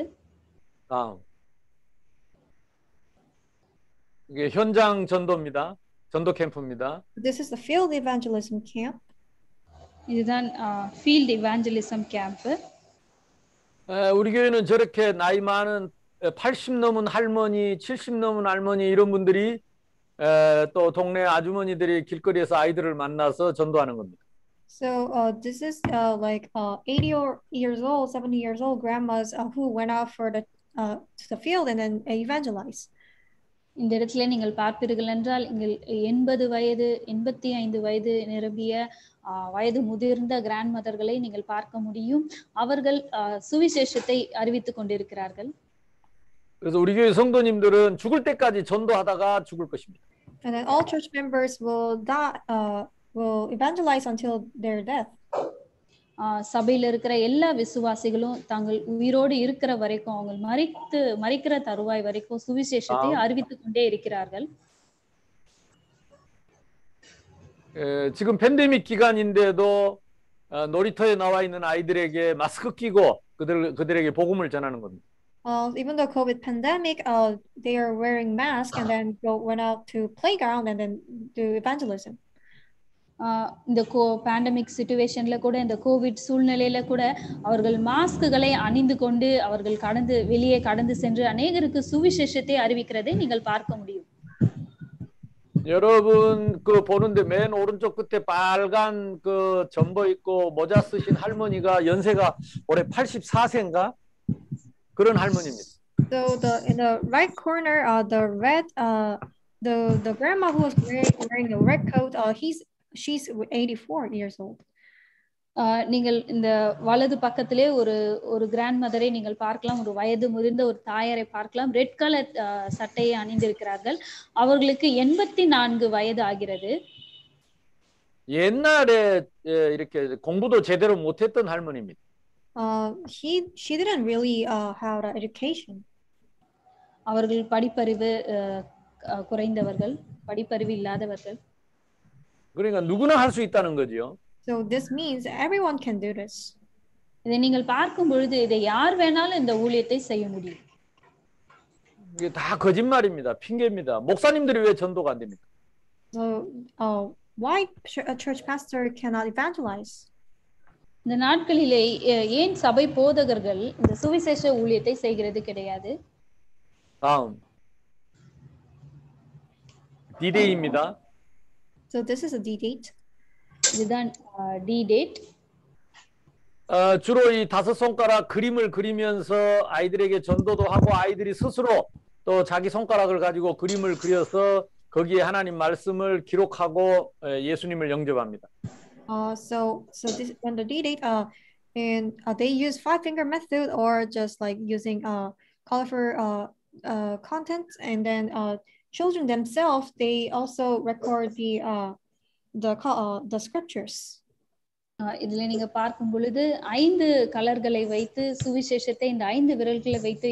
이게 현장 전도입니다. 전도 캠프입니다. This is the field evangelism camp. இதுதான் field evangelism camp. 우리 교회는 저렇게 나이 많은 80 넘은 할머니, 70 넘은 할머니 이런 분들이 또 동네 아주머니들이 길거리에서 아이들을 만나서 전도하는 겁니다. So this is like 80 years old, 70 years old grandmas who went out for to the field and then evangelize. இந்த இடத்துல நீங்கள் பார்ப்பீர்கள் என்றால் நீங்கள் 80 வயது 85 வயது நிரம்பிய வயது முதிர்ந்த கிராண்ட் மதர்களை நீங்கள் பார்க்க முடியும். அவர்கள் சுவிசேஷத்தை அறிவித்துக் கொண்டிருக்கிறார்கள். 그래서 우리 교회 성도님들은 죽을 때까지 전도하다가 죽을 것입니다. And then all church members will evangelize until their death. சபையில இருக்கிற எல்லா விசுவாசிகளும் தாங்கள் உயிரோடு இருக்கிற வரைக்கும் அவங்க மரிக்கிற தருவாய் வரைக்கும் சுவிசேஷத்தை அறிவித்துக் கொண்டே இருக்கிறார்கள். 지금 팬데믹 기간인데도 놀이터에 나와 있는 아이들에게 마스크 끼고 그들에게 복음을 전하는 겁니다. Even the COVID pandemic, they are wearing masks and then went out to playground and then do evangelism. இந்த பேண்டமிக் சிச்சுவேஷன்ல கூட இந்த கோவிட் சூழ்நிலையில கூட அவர்கள் மாஸ்குகளை அணிந்து கொண்டு அவர்கள் வெளியே கடந்து சென்று அநேகருக்கு சுவிசேஷத்தை அறிவிக்கிறதை நீங்கள் பார்க்க முடியும். 여러분 보는데 맨 오른쪽 끝에 빨간 점퍼 입고 모자 쓰신 할머니가 연세가 올해 84세인가 그런 할머니입니다. So in the right corner, the grandma who was wearing the red coat, she's 84 years old. நீங்கள் இந்த வலது பக்கத்திலே ஒரு கிராண்ட் மதரை நீங்கள் பார்க்கலாம். ஒரு வயது முதிர்ந்த ஒரு தாயாரை பார்க்கலாம். ரெட் கலர் சட்டையை அணிந்திருக்கிறார்கள். அவர்களுக்கு 84 வயது ஆகிறது. 옛날에 이렇게 공부도 제대로 못했던 할머니입니다. She didn't really have an education. அவர்கள் படிப்பறிவு குறைந்தவர்கள், படிப்பறிவு இல்லாதவர்கள். 그러니까 누구나 할 수 있다는 거죠. So this means everyone can do this. இதை நீங்கள் பார்க்கும் பொழுது இதை யார் வேணாலும் இந்த ஊழியத்தை செய்ய முடியும். 이게 다 거짓말입니다. 핑계입니다. 목사님들이 왜 전도가 안 됩니까? So, why a church pastor cannot evangelize? இந்த நாட்களிலே ஏன் சபை போதகர்கள் இந்த சுவிசேஷ ஊழியத்தை செய்கிறது கிடையாது? 다음 D-Day입니다. So this is a D-Date. இதுதான் D-Date. 주로 이 5손가락 그림을 그리면서 아이들에게 전도도 하고 아이들이 스스로 또 자기 손가락을 가지고 그림을 그려서 거기에 하나님 말씀을 기록하고 예수님을 영접합니다. So this on the D-Date, and they use 5-finger method or just like using colorful content, and then children themselves they also record the scriptures. இதுல நீங்க பார்க்கும் பொழுது 5 கலர்களை வைத்து சுவிசேஷத்தை இந்த 5 விரல்களை வைத்து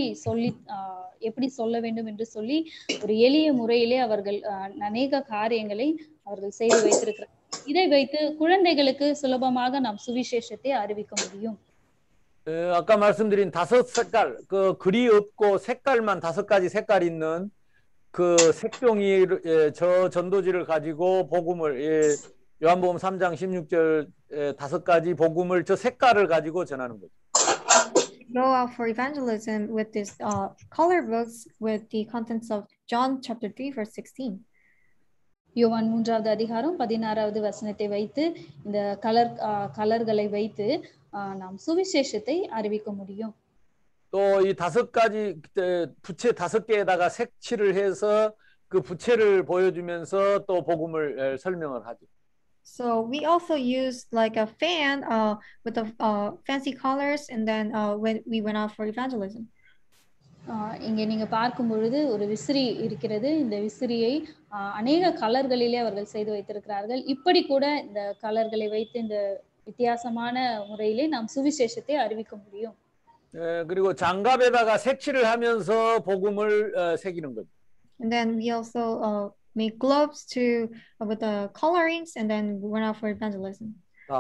எப்படி சொல்ல வேண்டும் என்று சொல்லி ஒரு எளிய முறையிலே அவர்கள் அநேக காரியங்களை அவர்கள் செய்து வைத்திருக்கிறார்கள். இதை வைத்து குழந்தைகளுக்கு சுலபமாக நாம் சுவிசேஷத்தை அறிவிக்க முடியும். 아까 말씀드린 5색깔 그 글이 없고 색깔만 5가지 색깔 있는 그 색종이 저 전도지를 가지고 복음을 요한복음 3장 16절 5가지 복음을 저 색깔을 가지고 전하는 거죠. Go out for evangelism with this color books with the contents of John chapter 3 verse 16. யோவான் 3வது அதிகாரம் 16வது வசனத்தை வைத்து இந்த கலர்களை வைத்து நாம் சுவிசேஷத்தை அறிவிக்க முடியும். 또 이 5가지 부채 5개에다가 색칠을 해서 그 부채를 보여주면서 또 복음을 설명을 하죠. So we also used like a fan with the fancy colors, and then when we went out for evangelism. இங்கே நீங்க பார்க்கும் பொழுது ஒரு விசிறி இருக்கிறது. இந்த விசிறியை அநேக கலர்களிலே அவர்கள் செய்து வைத்திருக்கிறார்கள். இப்படி கூட இந்த கலர்களை வைத்து இந்த வித்தியாசமான முறையிலே நாம் சுவிசேஷத்தை அறிவிக்க முடியும். 그리고 장갑에다가 색칠을 하면서 복음을 새기는 거죠. And then we also make gloves with the colorings, and then went out for evangelism.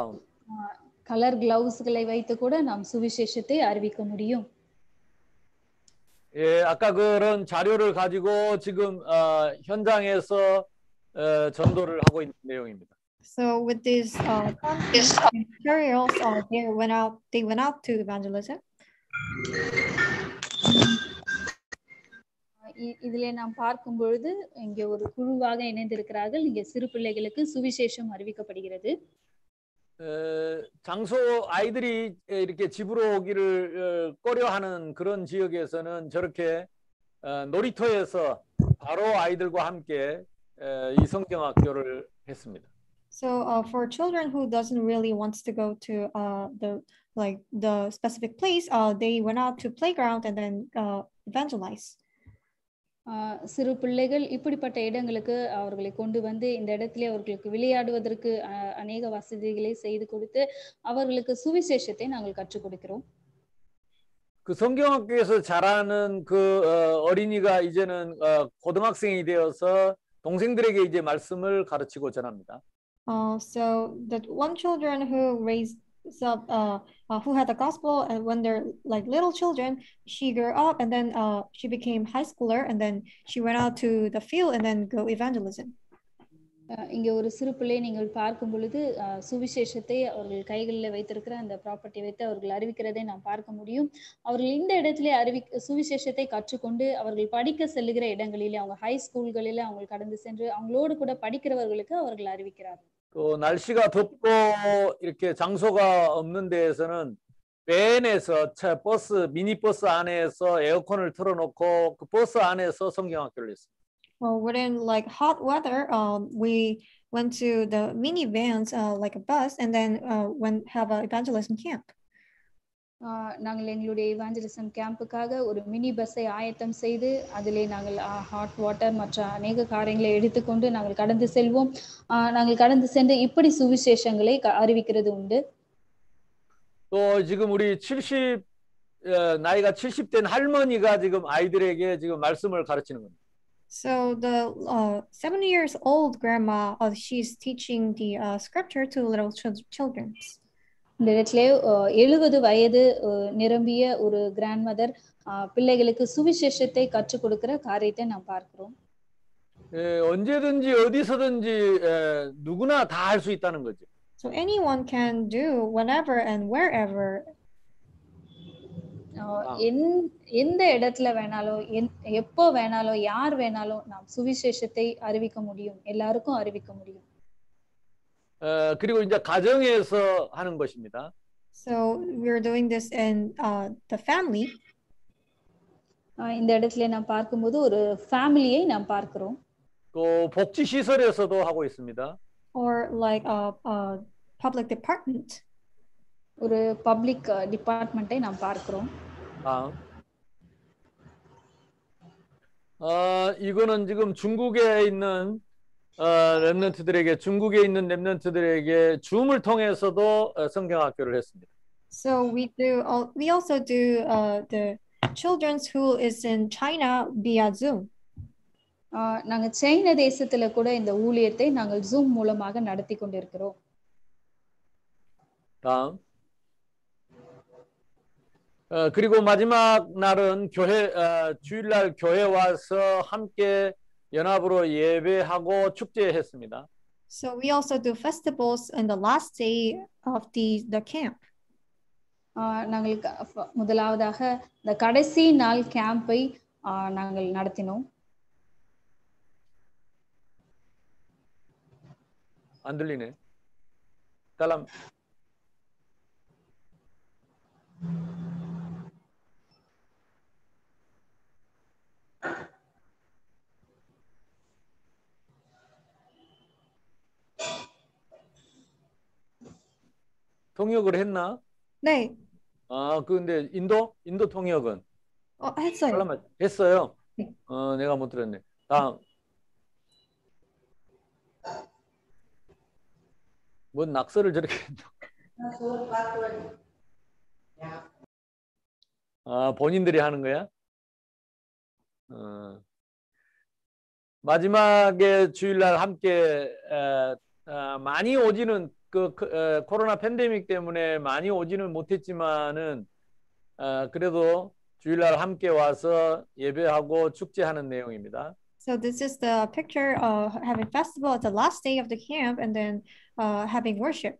Colour கிளவுஸ்களை வைத்து கூட நாம் சுவிசேஷத்தை அறிவிக்க முடியும். 예, 아까 그런 자료를 가지고 지금 현장에서 전도를 하고 있는 내용입니다. So with these materials, they went out to evangelism. இதிலே நாம் பார்க்கும் பொழுது இங்கே ஒரு குழுவாக இணைந்திருக்கிறார்கள். இங்கே சிறு பிள்ளைகளுக்கு சுவிசேஷம் அறிவிக்கப்படுகிறது. 장소 아이들이 이렇게 집으로 오기를 꺼려하는 그런 지역에서는 저렇게 놀이터에서 바로 아이들과 함께 이 성경학교를 했습니다. So for children who doesn't really wants to go to the specific place, they went out to playground and then evangelize. சிறு பிள்ளைகள் இப்படிப்பட்ட இடங்களுக்கு அவர்களை கொண்டு வந்து இந்த இடத்திலே அவர்களுக்கு விளையாடுவதற்கு அநேக வசதிகளை செய்து கொடுத்து அவர்களுக்கு சுவிசேஷத்தை நாங்கள் கற்றுக் கொடுக்கிறோம். 그 성경학교에서 자라는 그 어린이가 이제는 고등학생이 되어서 동생들에게 이제 말씀을 가르치고 전합니다. So the one children who raised up who had the gospel, and when they're like little children, she grew up, and then she became high schooler, and then she went out to the field and then go evangelism. இங்க ஒரு சிறு பிள்ளை நீங்கள் பார்க்கும் பொழுது சுவிசேஷத்தை அவர்கள் கைகளில் வைத்திருக்கிற அந்த ப்ராப்பர்ட்டி வைத்து அவர்கள் அறிவிக்கிறதை நாம் பார்க்க முடியும். அவர்கள் இந்த இடத்திலே சுவிசேஷத்தை கற்றுக்கொண்டு அவர்கள் படிக்க செல்லுகிற இடங்களிலே அவங்க ஹை ஸ்கூல்களிலே அவங்க கடந்து சென்று அவங்களோடு கூட படிக்கிறவர்களுக்கு அவர்கள் அறிவிக்கிறார்கள். 또 날씨가 덥고 이렇게 장소가 없는 데에서는 밴에서 버스 미니버스 안에서 에어컨을 틀어놓고 그 버스 안에서 성경학교를 했습니다. Well, within like hot weather, we went to the minivans like a bus, and then have an evangelism camp. நாங்கள் எங்களுடைய இவாஞ்சலிசம் கேம்புக்காக ஒரு மினி பஸ்ஸை ஆயத்தம் செய்து அதிலே நாங்கள் ஹாட் வாட்டர் மற்ற அநேக காரியங்களை எடுத்துக்கொண்டு நாங்கள் கடந்து செல்வோம். நாங்கள் கடந்து சென்று இப்படி சுவிசேஷங்களை அறிவிக்கிறது உண்டு. 또 지금 우리 나이가 70 된 할머니가 지금 아이들에게 지금 말씀을 가르치는 겁니다. So the 70 years old grandma, she's teaching the scripture to little children. இந்த இடத்துல 70 வயது நிரம்பிய ஒரு கிராண்ட் மதர் பிள்ளைகளுக்கு சுவிசேஷத்தை கற்றுக் கொடுக்கிற காரியத்தை நாம் பார்க்கிறோம். 언제든지 어디서든지 누구나 다 할 수 있다는 거죠. So anyone can do whenever and wherever. எந்த இடத்துல வேணாலும் எப்போ வேணாலும் யார் வேணாலும் நாம் சுவிசேஷத்தை அறிவிக்க முடியும், எல்லாருக்கும் அறிவிக்க முடியும். 그리고 이제 가정에서 하는 것입니다. So we're doing this in the family. இந்த இடத்துல நாம் பார்க்கும்போது ஒரு ஃபேமிலியை நாம் பார்க்கிறோம். 또 복지 시설에서도 하고 있습니다. Or like a public department. ஒரு பப்ளிக் டிபார்ட்மெண்ட்டை நாம் பார்க்கிறோம். 이거는 지금 중국에 있는 렘넌트들에게 중국에 있는 렘넌트들에게 줌을 통해서도 성경학교를 했습니다. So we also do the children's who is in China via Zoom. நாங்க சைனா தேசத்துல கூட இந்த ஊழியத்தை நாங்கள் Zoom மூலமாக நடத்தி கொண்டிருக்கிறோம். 다음. 그리고 마지막 날은 주일날 교회 와서 함께 연합으로 예배하고 축제했습니다. So we also do festivals in the last day of the camp. நாங்கள் முதலாவதாக இந்த கடைசி நாள் கேம்பை நாங்கள் நடத்தினோம். 안 들리네. 다음. 통역을 했나? 네. 근데 인도 통역은? 했어요. 잠깐만, 했어요. 네. 내가 못 들었네. 다음. 뭔 낙서를 저렇게 했나? 본인들이 하는 거야? 마지막에 주일날 함께 많이 오지는 코로나 팬데믹 때문에 많이 오지는 못했지만은 그래도 주일날 함께 와서 예배하고 축제하는 내용입니다. So this is the picture of having festival at the last day of the camp and then having worship.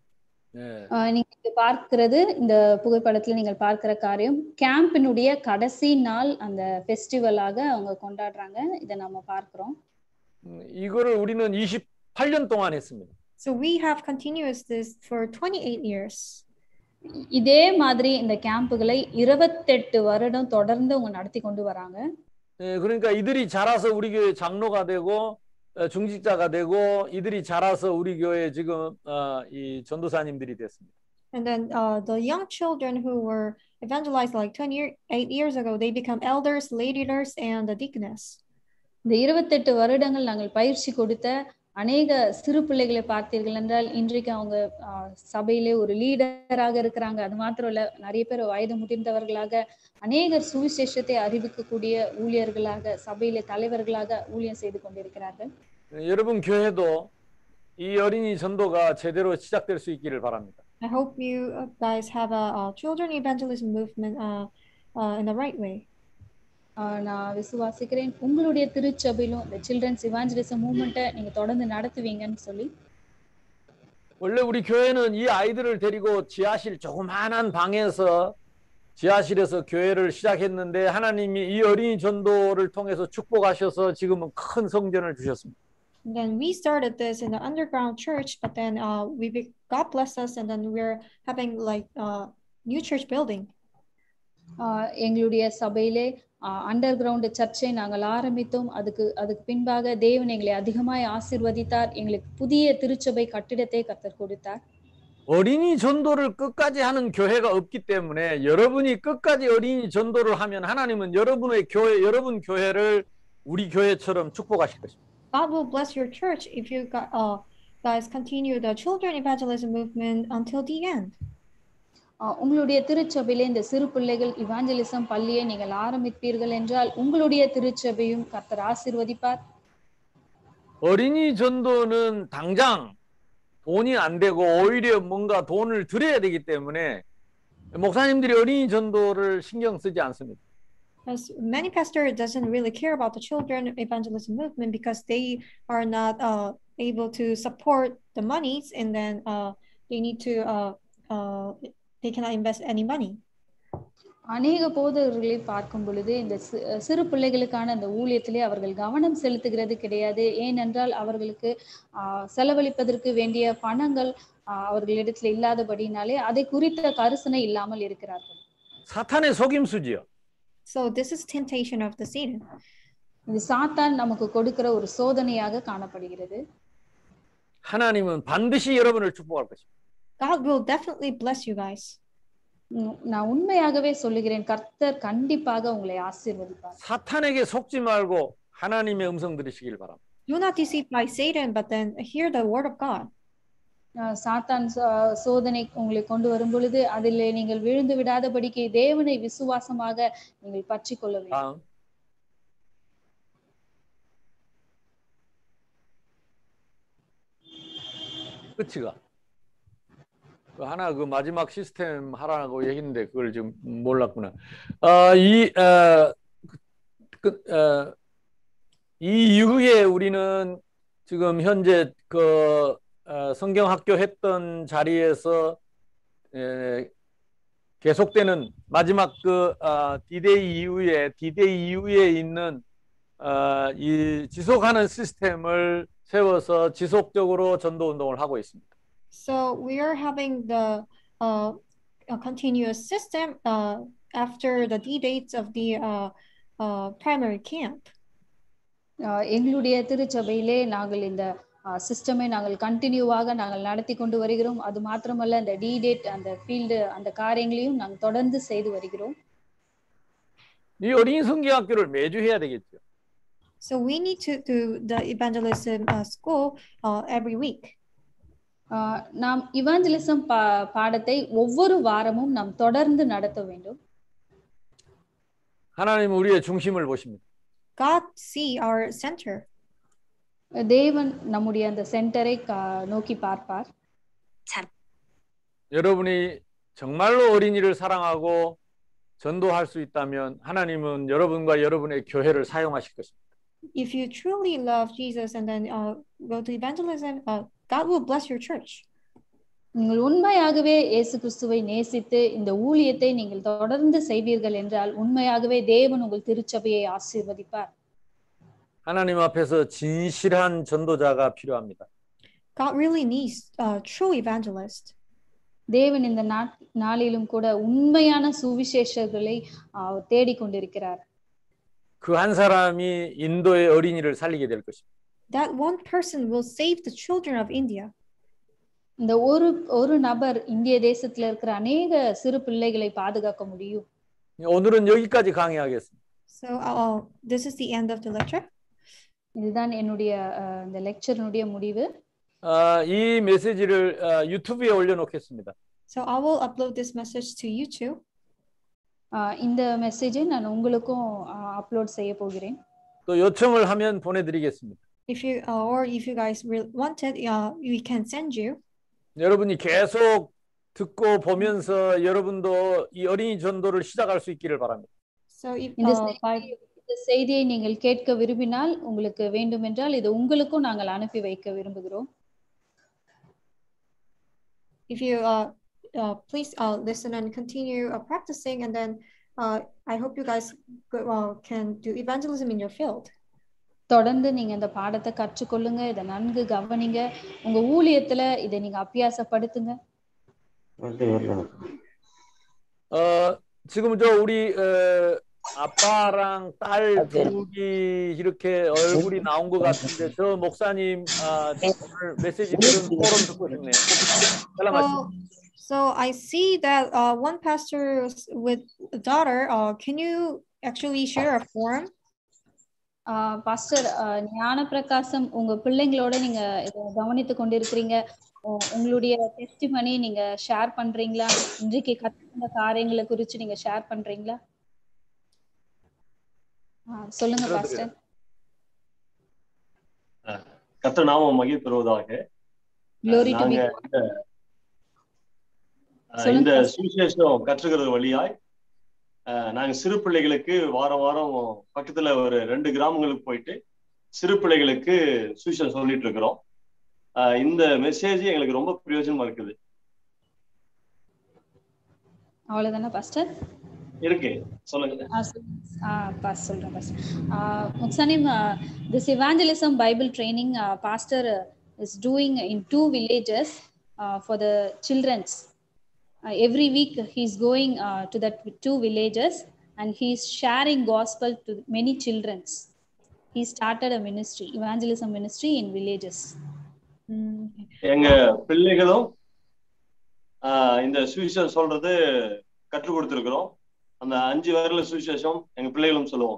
நீங்க பார்க்கிறது இந்த புகைப்படத்துல நீங்கள் பார்க்கிற காரியம் கேம்பினுடைய கடைசி நாள் அந்த ஃபெஸ்டிவலாக அவங்க கொண்டாடுறாங்க. இத நாம பார்க்கிறோம். 이거를 우리는 28년 동안 했습니다. So we have continuous this for 28 years. இதே மாதிரி இந்த கேம்புகளை 28 வருடம் தொடர்ந்து அவங்க நடத்தி கொண்டு வராங்க. 그러니까 이들이 자라서 우리 교회 장로가 되고 중직자가 되고 이들이 자라서 우리 교회 지금 이 전도사님들이 됐습니다. And then the young children who were evangelized like 28 years ago, they become elders, leaders, and the deaconess. இந்த 28 வருடங்கள் நாங்கள் பயிற்சி கொடுத்த அநேக சிறு பிள்ளைகளை பார்த்தீர்கள் என்றால் இன்றைக்கு அவங்க சபையிலே ஒரு லீடராக இருக்கிறாங்க. அது மாத்திரம் இல்ல, நிறைய பேர் வயது முதிர்ந்தவர்களாக அநேகர் சுவிசேஷத்தை அறிவிக்கக்கூடிய ஊழியர்களாக சபையிலே தலைவர்களாக ஊழியம் செய்து கொண்டிருக்கிறார்கள். 여러분 교회도 이 어린이 전도가 제대로 시작될 수 있기를 바랍니다. I hope you guys have a children evangelism movement in the right way. நான் விசுவாசிக்கிறேன் உங்களுடைய திருச்சபையிலும் இந்த சில்ட்ரன்ஸ் இவாஞ்சலிசம் மூவ்மெண்ட்டை நீங்க தொடர்ந்து நடத்துவீங்கன்னு சொல்லி. 원래 우리 교회는 이 아이들을 데리고 지하실 조그마한 방에서 지하실에서 교회를 시작했는데 하나님이 이 어린이 전도를 통해서 축복하셔서 지금은 큰 성전을 주셨습니다. And then we started this in the underground church, but then God blessed us, and then we're having like new church building. எங்களுடைய சபையிலே under ground சர்ச்சை நாங்கள் ஆரம்பித்தோம். அதுக்கு பின்பாக தேவன் எங்களை அதிகமாய் ஆசீர்வதித்தார். எங்களுக்கு புதிய திருச்சபை கட்டிடத்தை கர்த்தர் கொடுத்தார். 어린이 전도를 끝까지 하는 교회가 없기 때문에 여러분이 끝까지 어린이 전도를 하면 하나님은 여러분 교회를 우리 교회처럼 축복하실 것입니다. God will bless your church if you guys continue the children evangelism movement until the end. உங்களுடைய திருச்சபையிலே இந்த சிறு பிள்ளைகள் இவாஞ்சலிசம் பள்ளியை நீங்கள் ஆரம்பிப்பீர்கள் என்றால் உங்களுடைய திருச்சபையும் கர்த்தர் ஆசீர்வதிப்பார். 어린이 전도는 당장 돈이 안 되고 오히려 뭔가 돈을 들여야 되기 때문에 목사님들이 어린이 전도를 신경 쓰지 않습니다. As many pastors doesn't really care about the children evangelism movement because they are not able to support the monies, and then they need to they cannot invest any money. அநேக போதகர்களை பார்க்கும் பொழுது இந்த சிறு பிள்ளைகளுக்கான அந்த ஊழியத்திலே அவர்கள் கவனம் செலுத்துகிறது கிடையாது. ஏனென்றால் அவர்களுக்கு செலவழிப்பதற்கு வேண்டிய பணங்கள் அவர்களிடத்தில் இல்லாதபடினாலே அதை குறித்த கரிசனை இல்லாமல் இருக்கிறார்கள். 사탄의 속임수지요. So this is temptation of the Satan. இது சாத்தான் நமக்கு கொடுக்கிற ஒரு சோதனையாக காணப்படுகிறது. 하나님은 반드시 여러분을 축복할 것입니다. God will definitely bless you guys. நான் உண்மையாகவே சொல்லுகிறேன், கர்த்தர் கண்டிப்பாக உங்களை ஆசீர்வதிப்பார். 사탄에게 속지 말고 하나님의 음성 들으시길 바랍니다. Do not deceive by Satan, but then hear the word of God. சாத்தான் சோதனை உங்களை கொண்டு வரும் பொழுது அதிலே நீங்கள் விழுந்து விடாதபடிக்கு தேவனை விசுவாசமாக நீங்கள் பற்றிக் கொள்ள வேண்டும். 끝이가 하나 그 마지막 시스템 하라고 얘기했는데 그걸 지금 몰랐구나. 이 이후에 우리는 지금 현재 그 성경학교 했던 자리에서 계속되는 마지막 그 D-Day 이후에 있는 이 지속하는 시스템을 세워서 지속적으로 전도 운동을 하고 있습니다. So we are having the a continuous system after the D-dates of the primary camp. எங்களுடைய திருச்சபையிலே நாங்கள் இந்த சிஸ்டமை நாங்கள் கண்டினியூவாக நாங்கள் நடத்தி கொண்டு வருகிறோம். அது மாத்திரமல்ல இந்த D-date அந்த ஃபீல்டு அந்த காரியங்களையும் நாங்கள் தொடர்ந்து செய்து வருகிறோம். 이 어린이 성경학교를 매주 해야 되겠죠. So we need to do the evangelism school every week. நாம் இவாஞ்சலிசம் பாடத்தை ஒவ்வொரு வாரமும் நாம் தொடர்ந்து நடத்த வேண்டும். 하나님 우리의 중심을 보십니다. God see our center. தேவன் நம்முடைய அந்த சென்டரை நோக்கி பார்ப்பார். 여러분이 정말로 어린이를 사랑하고 전도할 수 있다면 하나님은 여러분과 여러분의 교회를 사용하실 것입니다. If you truly love Jesus and then go to evangelism, God will bless your church. நீங்கள் உண்மையாகவே இயேசு கிறிஸ்துவை நேசித்து இந்த ஊழியத்தை நீங்கள் தொடர்ந்து செய்வீர்கள் என்றால் உண்மையாகவே தேவன் உங்கள் திருச்சபையை ஆசீர்வதிப்பார். 하나님 앞에서 진실한 전도자가 필요합니다. God really needs true evangelist. தேவன் இந்த நாளிலும் கூட உண்மையான சுவிசேஷங்களை தேடிக்கொண்டிருக்கிறார். 그 한 사람이 인도의 어린이를 살리게 될 것입니다. That one person will save the children of India. இந்த ஒரு நபர் இந்திய தேசத்துல இருக்கிற அநேக சிறு பிள்ளைகளை பாதுகாக்க முடியும். 오늘은 여기까지 강의하겠습니다. So this is the end of the lecture. இதுதான் என்னுடைய இந்த லெக்சரினுடைய முடிவு. 이 메시지를 유튜브에 올려놓겠습니다. So I will upload this message to YouTube. இந்த மெசேஜை நான் உங்களுக்கும் அப்லோட் செய்ய போகிறேன். 또 요청을 하면 보내드리겠습니다. If you guys wanted, we can send you. 여러분이 계속 듣고 보면서 여러분도 이 어린이 전도를 시작할 수 있기를 바랍니다. So if இந்த செய்தியை நீங்கள் கேட்க விரும்பினால் உங்களுக்கு வேண்டுமென்றால் இது உங்களுக்கும் நாங்கள் அனுப்பி வைக்க விரும்புகிறோம். If you please listen and continue practicing, and then I hope you guys can do evangelism in your field. தொடர்ந்து நீங்க இந்த பாடத்தை கற்றுக்கொள்ளுங்க, இதை நன்கு கவனிங்க, உங்க ஊழியத்துல இதை நீங்க அபியாசப்படுத்துங்க. 지금 저 우리 아빠랑 딸 둘이 이렇게 얼굴이 나온 것 같은데 저 목사님 오늘 메시지 들은 포럼 듣고 싶네요. So I see that one pastor with a daughter. Can you actually share a forum? Pastor Gnana Prakasam, உங்க பிள்ளைங்களோட நீங்க இதை கவனித்து கொண்டிருக்கிறீங்க. உங்களுடைய டெஸ்டிமனி நீங்க ஷேர் பண்றீங்களா? இன்றைக்கு கற்றுக்கொண்ட காரியங்களை குறித்து நீங்க ஷேர் பண்றீங்களா? சொல்லுங்க பாஸ்டர். கர்த்தர் நாமம் மகிமை பெறுவதாக. இந்த சுவிசேஷம் கற்றுக்கிறது வழியாய் நாங்க சிறு பிள்ளைகளுக்கு வாரம் வாரம் பக்கத்துல ஒரு 2 கிராமங்களுக்கு போயிட்டு சிறு பிள்ளைகளுக்கு சுவிசேஷம் சொல்லிட்டு இருக்கிறோம். இந்த மெசேஜ் எங்களுக்கு ரொம்ப பிரயோஜனமா இருக்குது. அவ்வளவுதானே பாஸ்டர்? இருக்கு, சொல்லுங்க. சொல்றேன் pastor. Muksanim, this evangelism Bible training pastor is doing in 2 villages for the children's. Every week he's going to that 2 villages and he's sharing gospel to many children's. He started a ministry, evangelism ministry in villages. எங்க பிள்ளைகளும் இந்த சுவிசேஷம் சொல்றது கற்றுக் கொடுத்திருக்கிறோம். அந்த 5 விரல சுவிசேஷம் எங்க பிள்ளைகளும் சொல்லுவோம்.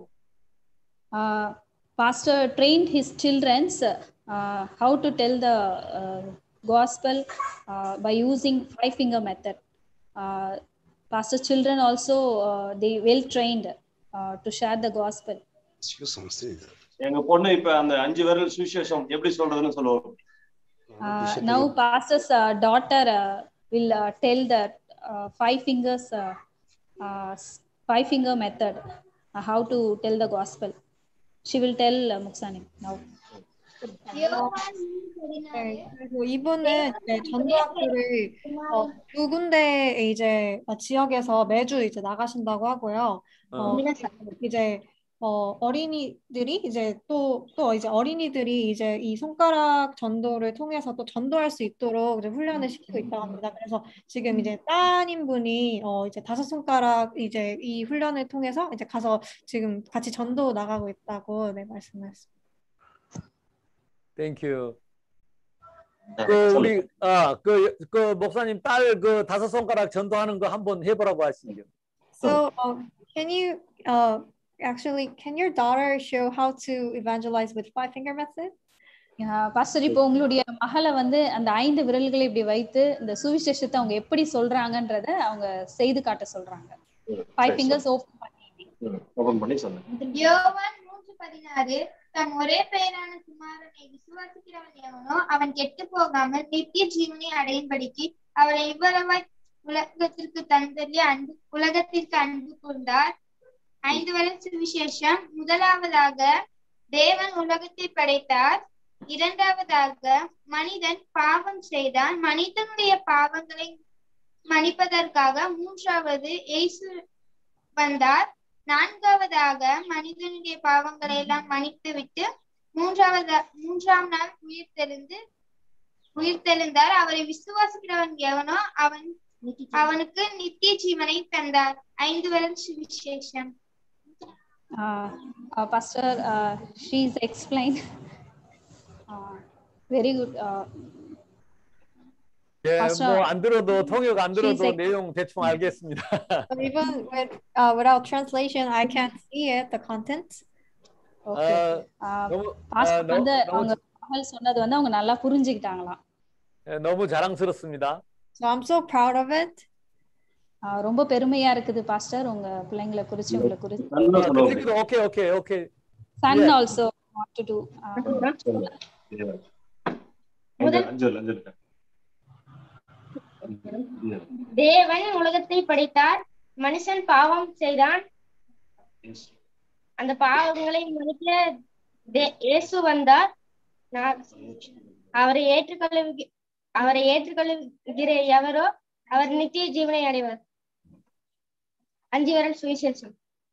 Pastor trained his children's how to tell the gospel by using 5-finger method. Pastor children also they well trained to share the gospel. எங்க பொண்ணு இப்ப அந்த 5 விரல் சுவிசேஷம் எப்படி சொல்றதுன்னு சொல்லுவோம். Now pastor's daughter will tell that 5-finger method how to tell the gospel. She will tell Muksanim now. 이분은 전도학교를 2 군데 이제 지역에서 매주 이제 나가신다고 하고요. 이제 어린이들이 이제 또 이제 어린이들이 이제 이 손가락 전도를 통해서 또 전도할 수 있도록 이제 훈련을 시키고 있다고 합니다. 그래서 지금 이제 따님분이 이제 5 손가락 이제 이 훈련을 통해서 이제 가서 지금 같이 전도 나가고 있다고 네 말씀하셨습니다. Thank you. 우리 그 목사님 딸 그 5 손가락 전도하는 거 한번 해보라고 하시죠. So can you can your daughter show how to evangelize with 5-finger method? Pastor, இப்போ உங்களுடைய மகளை வந்து அந்த 5 விரல்களை இப்படி வைத்து இந்த சுவிசேஷத்தை அவங்க எப்படி சொல்றாங்கன்றத அவங்க செய்து காட்ட சொல்றாங்க. 5 fingers ஓபன் பண்ணி சொல்லுங்க. யோவான் 3:16 தன் ஒரே பெயரான குமாரனை விசுவாசிக்கிறவன் எவனோ அவன் கெட்டு போகாமல் நித்திய ஜீவனை அடையும்படிக்கு அவரை இவ்வளவாய் உலகத்திற்கு தந்தள்ளி உலகத்திற்கு அன்பு கொண்டார். 5 விரல் சுவிசேஷம். முதலாவதாக தேவன் உலகத்தை படைத்தார். 2வதாக மனிதன் பாவம் செய்தான். மனிதனுடைய பாவங்களை மன்னிப்பதற்காக 3வது இயேசு வந்தார். 4வதாக மனிதனுடைய பாவங்களை எல்லாம் மன்னித்து விட்டு 3ஆம் நாள் உயிர்த்தெழுந்தார். அவரை விசுவாசிக்கிறவன் எவனோ அவனுக்கு நித்திய ஜீவனை தந்தார். 5 விரல் சுவிசேஷம். Pastor, she's explained very good. 뭐 안 들어도 통역 안 들어도 내용 대충 알겠습니다. Even without translation, I can't see it, the content. Okay. Pastor வந்து அவங்க மகள் சொன்னது வந்து அவங்க நல்லா புரிஞ்சிட்டாங்களாம். 너무 자랑스럽습니다. So I'm so proud of it. ரொம்ப பெருமையா இருக்குது பாஸ்டர் உங்க பிள்ளைங்களை குறிச்சு உங்களை குறிச்சு. Okay. Son also want to do. தேவன் உலகத்தை படைத்தார். மனுஷன் பாவம் செய்தான். அந்த பாவங்களை மன்னிக்க இயேசு வந்தார். அவரை ஏற்றுக்கொள்ளுகிற எவரோ அவர் நித்திய ஜீவனை அடைவார். 5 விரல் சுவிசேஷம்.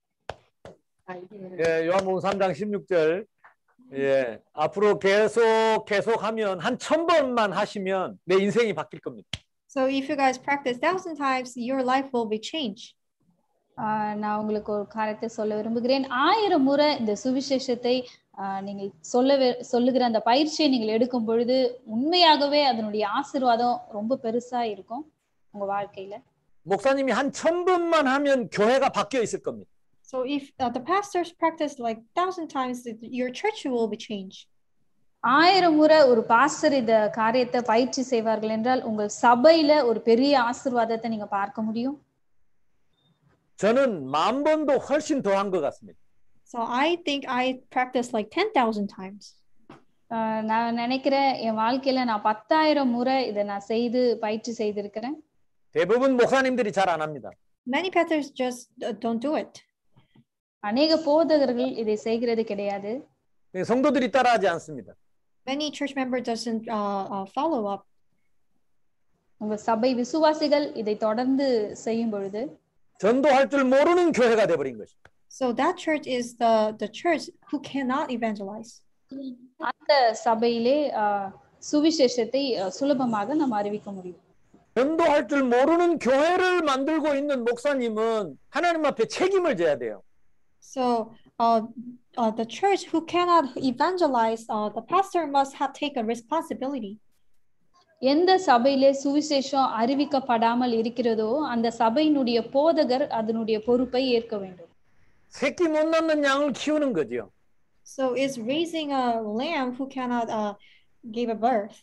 요한복음 3장 16절. 예, 앞으로 계속하면 한 1000번만 하시면 내 인생이 바뀔 겁니다. So if you guys practice 1000 times, your life will be changed. நான் உங்களுக்கு ஒரு காரியத்தை சொல்ல விரும்புகிறேன். 1000 முறை இந்த சுவிசேஷத்தை நீங்கள் சொல்லுகிற அந்த பயிற்சியை நீங்கள் எடுக்கும் பொழுது உண்மையாகவே அதனுடைய ஆசீர்வாதம் ரொம்ப பெருசா இருக்கும் உங்க வாழ்க்கையில. 목사님이 한 1000번만 하면 교회가 바뀌어 있을 겁니다. So if the pastors practice like 1000 times, your church will be changed. 1000 முறை ஒரு பாஸ்டர் இந்த காரியத்தை பயிற்சி செய்வார்கள் என்றால் உங்கள் சபையில ஒரு பெரிய ஆசீர்வாதத்தை நீங்க பார்க்க முடியும். 저는 10,000번도 훨씬 더한 것 같습니다. So I think I practiced like 10,000 times. நான் நினைக்கிறேன் என் வாழ்க்கையில நான் 10,000 முறை இதை நான் செய்து பயிற்சி செய்திருக்கிறேன். 대부분 목사님들이 잘 안 합니다. Many pastors just don't do it. அநேக போதகர்கள் இதை செய்கிறது கிடையாது. 성도들이 따라하지 않습니다. Many church members doesn't follow up. உங்க சபை விசுவாசிகள் இதை தொடர்ந்து செய்யும் பொழுது 전도할 줄 모르는 교회가 돼 버린 것입니다. So that church is the church who cannot evangelize. அந்த சபையிலே சுவிசேஷத்தை சுலபமாக நாம் அறிவிக்க முடியும். 전도할 줄 모르는 교회를 만들고 있는 목사님은 하나님 앞에 책임을 져야 돼요. So the church who cannot evangelize, the pastor must have taken responsibility. எந்த சபையிலே சுவிசேஷம் அறிவிக்கப்படாமல் இருக்கிறதோ அந்த சபையினுடைய போதகர் அதனுடைய பொறுப்பை ஏற்க வேண்டும். 새끼 못 낳는 양을 키우는 거죠. So it's raising a lamb who cannot give a birth.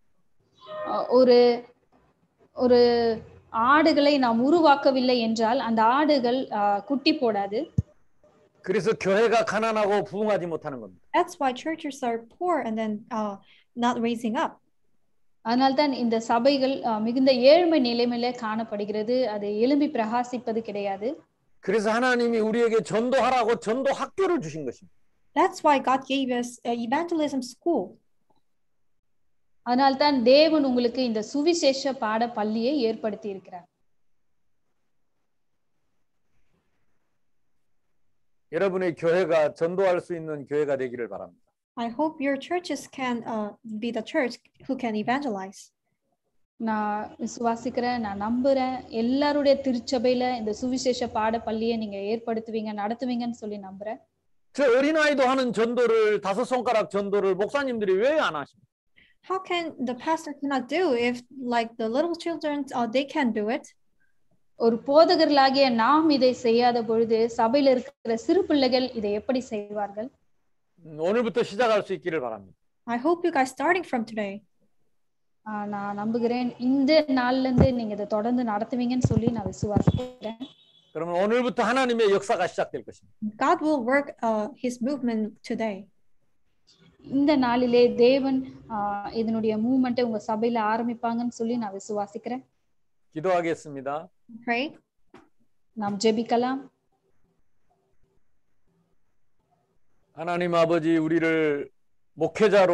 ஒரு ஆடுகளை நாம் உருவாக்கவில்லை என்றால் அந்த ஆடுகள் குட்டி போடாது. 그래서 교회가 가난하고 부흥하지 못하는 겁니다. That's why churches are poor and then not raising up. அதனால்தான் இந்த சபைகள் மிகுந்த ஏழ்மை நிலைமையிலே காணப்படுகிறது. அது எழும்பி பிரகாசிப்பது கிடையாது. 그래서 하나님이 우리에게 전도하라고 전도 학교를 주신 것입니다. That's why God gave us evangelism school. அதனால்தான் தேவன் உங்களுக்கு இந்த சுவிசேஷ பாட பள்ளியை ஏற்படுத்தி இருக்கிறார். 여러분의 교회가 전도할 수 있는 교회가 되기를 바랍니다. I hope your churches can be the church who can evangelize. நான் விசுவாசிக்கிறேன், நான் நம்புறேன் எல்லாருடைய திருச்சபையில இந்த சுவிசேஷ பாட பள்ளியை நீங்க ஏற்படுத்துவீங்க, நடத்துவீங்கன்னு சொல்லி நம்புறேன். 저 어린아이도 하는 전도를 5손가락 전도를 목사님들이 왜 안 하십니까? How can the pastor cannot do if like the little children they can do it? ஒரு போதகர்களாகிய நாம் இதை செய்யாத பொழுது சபையில இருக்கிற சிறு பிள்ளைகள் இதை எப்படி செய்வார்கள்? 오늘부터 시작할 수 있기를 바랍니다. I hope you guys starting from today. நான் நம்புகிறேன் இந்த நாள்ல இருந்து நீங்க இதை தொடர்ந்து நடத்துவீங்கன்னு சொல்லி நான் விசுவாசிக்கிறேன். 그러면 오늘부터 하나님의 역사가 시작될 것입니다. God will work his movement today. இந்த நாளிலே தேவன் இதனுடைய மூவ்மெண்ட்டை உங்க சபையில ஆரம்பிப்பாங்கன்னு சொல்லி நான் விசுவாசிக்கிறேன். 기도하겠습니다. Pray. நாம் ஜெபிக்கலாம். 하나님 아버지 우리를 목회자로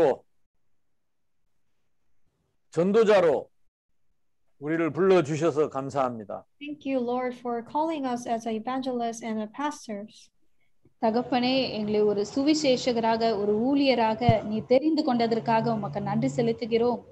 전도자로 우리를 불러 주셔서 감사합니다. Thank you, Lord, for calling us as evangelists and pastors. தகப்பனே, எங்களை ஒரு சுவிசேஷகராக ஒரு ஊழியராக நீ தெரிந்து கொண்டதற்காக உமக்கு நன்றி செலுத்துகிறோம்.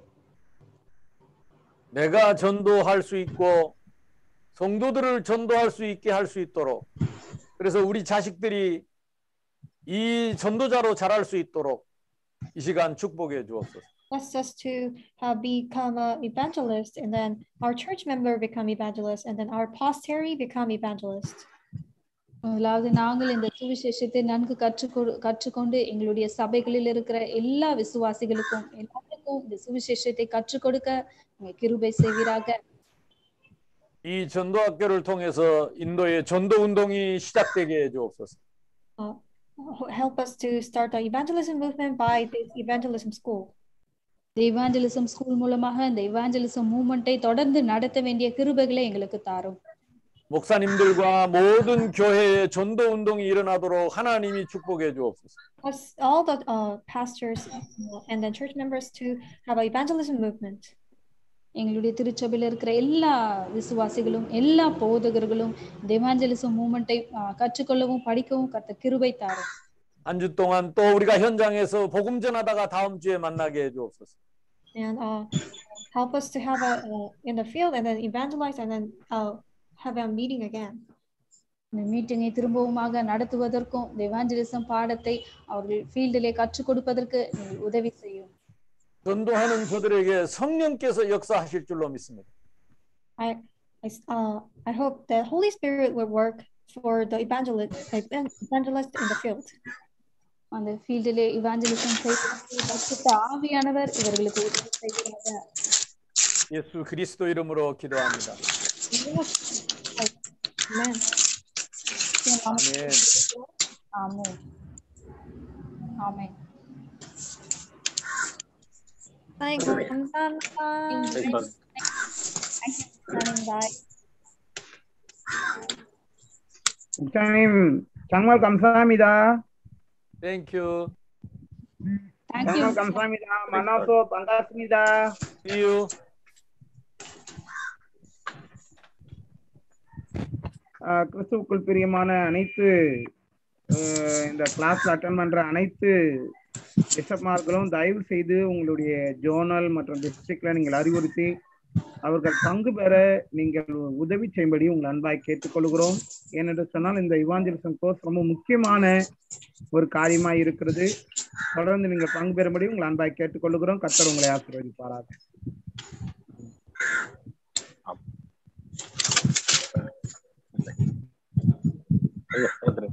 내가 전도할 수 있고 성도들을 전도할 수 있게 할 수 있도록 그래서 우리 자식들이 이 전도자로 자랄 수 있도록 이 시간 축복해 주옵소서. Bless us to become an evangelist, and then our church member become evangelist, and then our posterity become evangelist. முதலாவது நாங்கள் இந்த சுவிசேஷத்தை நன்கு கற்றுக்கொண்டு எங்களுடைய சபைகளில் இருக்கிற எல்லா விசுவாசிகளுக்கும் எல்லாருக்கும் இந்த சுவிசேஷத்தை கற்றுக் கொடுக்க கிருபை செய்வீராக. 이 전도 학교를 통해서 인도의 전도 운동이 시작되게 해 주옵소서. Help us to start the evangelism movement by this evangelism school. இந்த evangelism school மூலமாக இந்த evangelism movementை தொடர்ந்து நடத்த வேண்டிய கிருபைகளை எங்களுக்கு தாரும். 목사님들과 모든 교회에 전도 운동이 일어나도록 하나님이 축복해 주옵소서. All the pastors and then church members to have an evangelism movement. எங்களுடைய திருச்சபையில் இருக்கிற எல்லா விசுவாசிகளும் எல்லா போதகர்களும் இந்த evangelism movementை கற்றுக்கொள்ளவும் படிக்கவும் கர்த்தர் கிருபை தாரும். 한 주 동안 또 우리가 현장에서 복음 전하다가 다음 주에 만나게 해 주옵소서. And help us to have a in the field and then evangelize and then have a meeting again. இந்த மீட்டிங்கை திரும்பவுமாக நடத்துவதற்கும் இந்த evangelism பாடத்தை அவர்கள் ஃபீல்டிலே கற்றுக் கொடுப்பதற்கு உதவி செய்யும். 전도하는 저들에게 성령께서 역사하실 줄로 믿습니다. I hope the Holy Spirit will work for the evangelist in the field. அந்த ஃபீல்டிலே evangelism செய்வதற்கு பரிசுத்த ஆவியானவர் இவர்களுக்கு உதவி செய்கிறார். 예수 그리스도 이름으로 기도합니다. Amen. 아멘. 아멘. 아멘. 아이고 감사합니다. Thanks, man. Bye. 목사님 정말 감사합니다. Thank you. Thank 정말 you. 감사합니다. 만나서 반갑습니다. See you. கிறிஸ்துவுக்குள் பிரியமான அனைத்து இந்த கிளாஸ்ல அட்டன் பண்ற அனைத்து பிஷப்மார்களும் தயவு செய்து உங்களுடைய ஜோனல் மற்றும் டிஸ்ட்ரிக்ட்ல நீங்கள் அறிவுறுத்தி அவர்கள் பங்கு பெற நீங்கள் உதவி செய்யும்படி உங்கள் அன்பாய் கேட்டுக்கொள்கிறோம். ஏனென்று சொன்னால் இந்த இவாஞ்சலிசம் கோர்ஸ் ரொம்ப முக்கியமான ஒரு காரியமாய் இருக்கிறது. தொடர்ந்து நீங்கள் பங்கு பெறும்படி உங்கள் அன்பாய் கேட்டுக்கொள்கிறோம். கர்த்தர் உங்களை ஆசீர்வதிப்பாராக.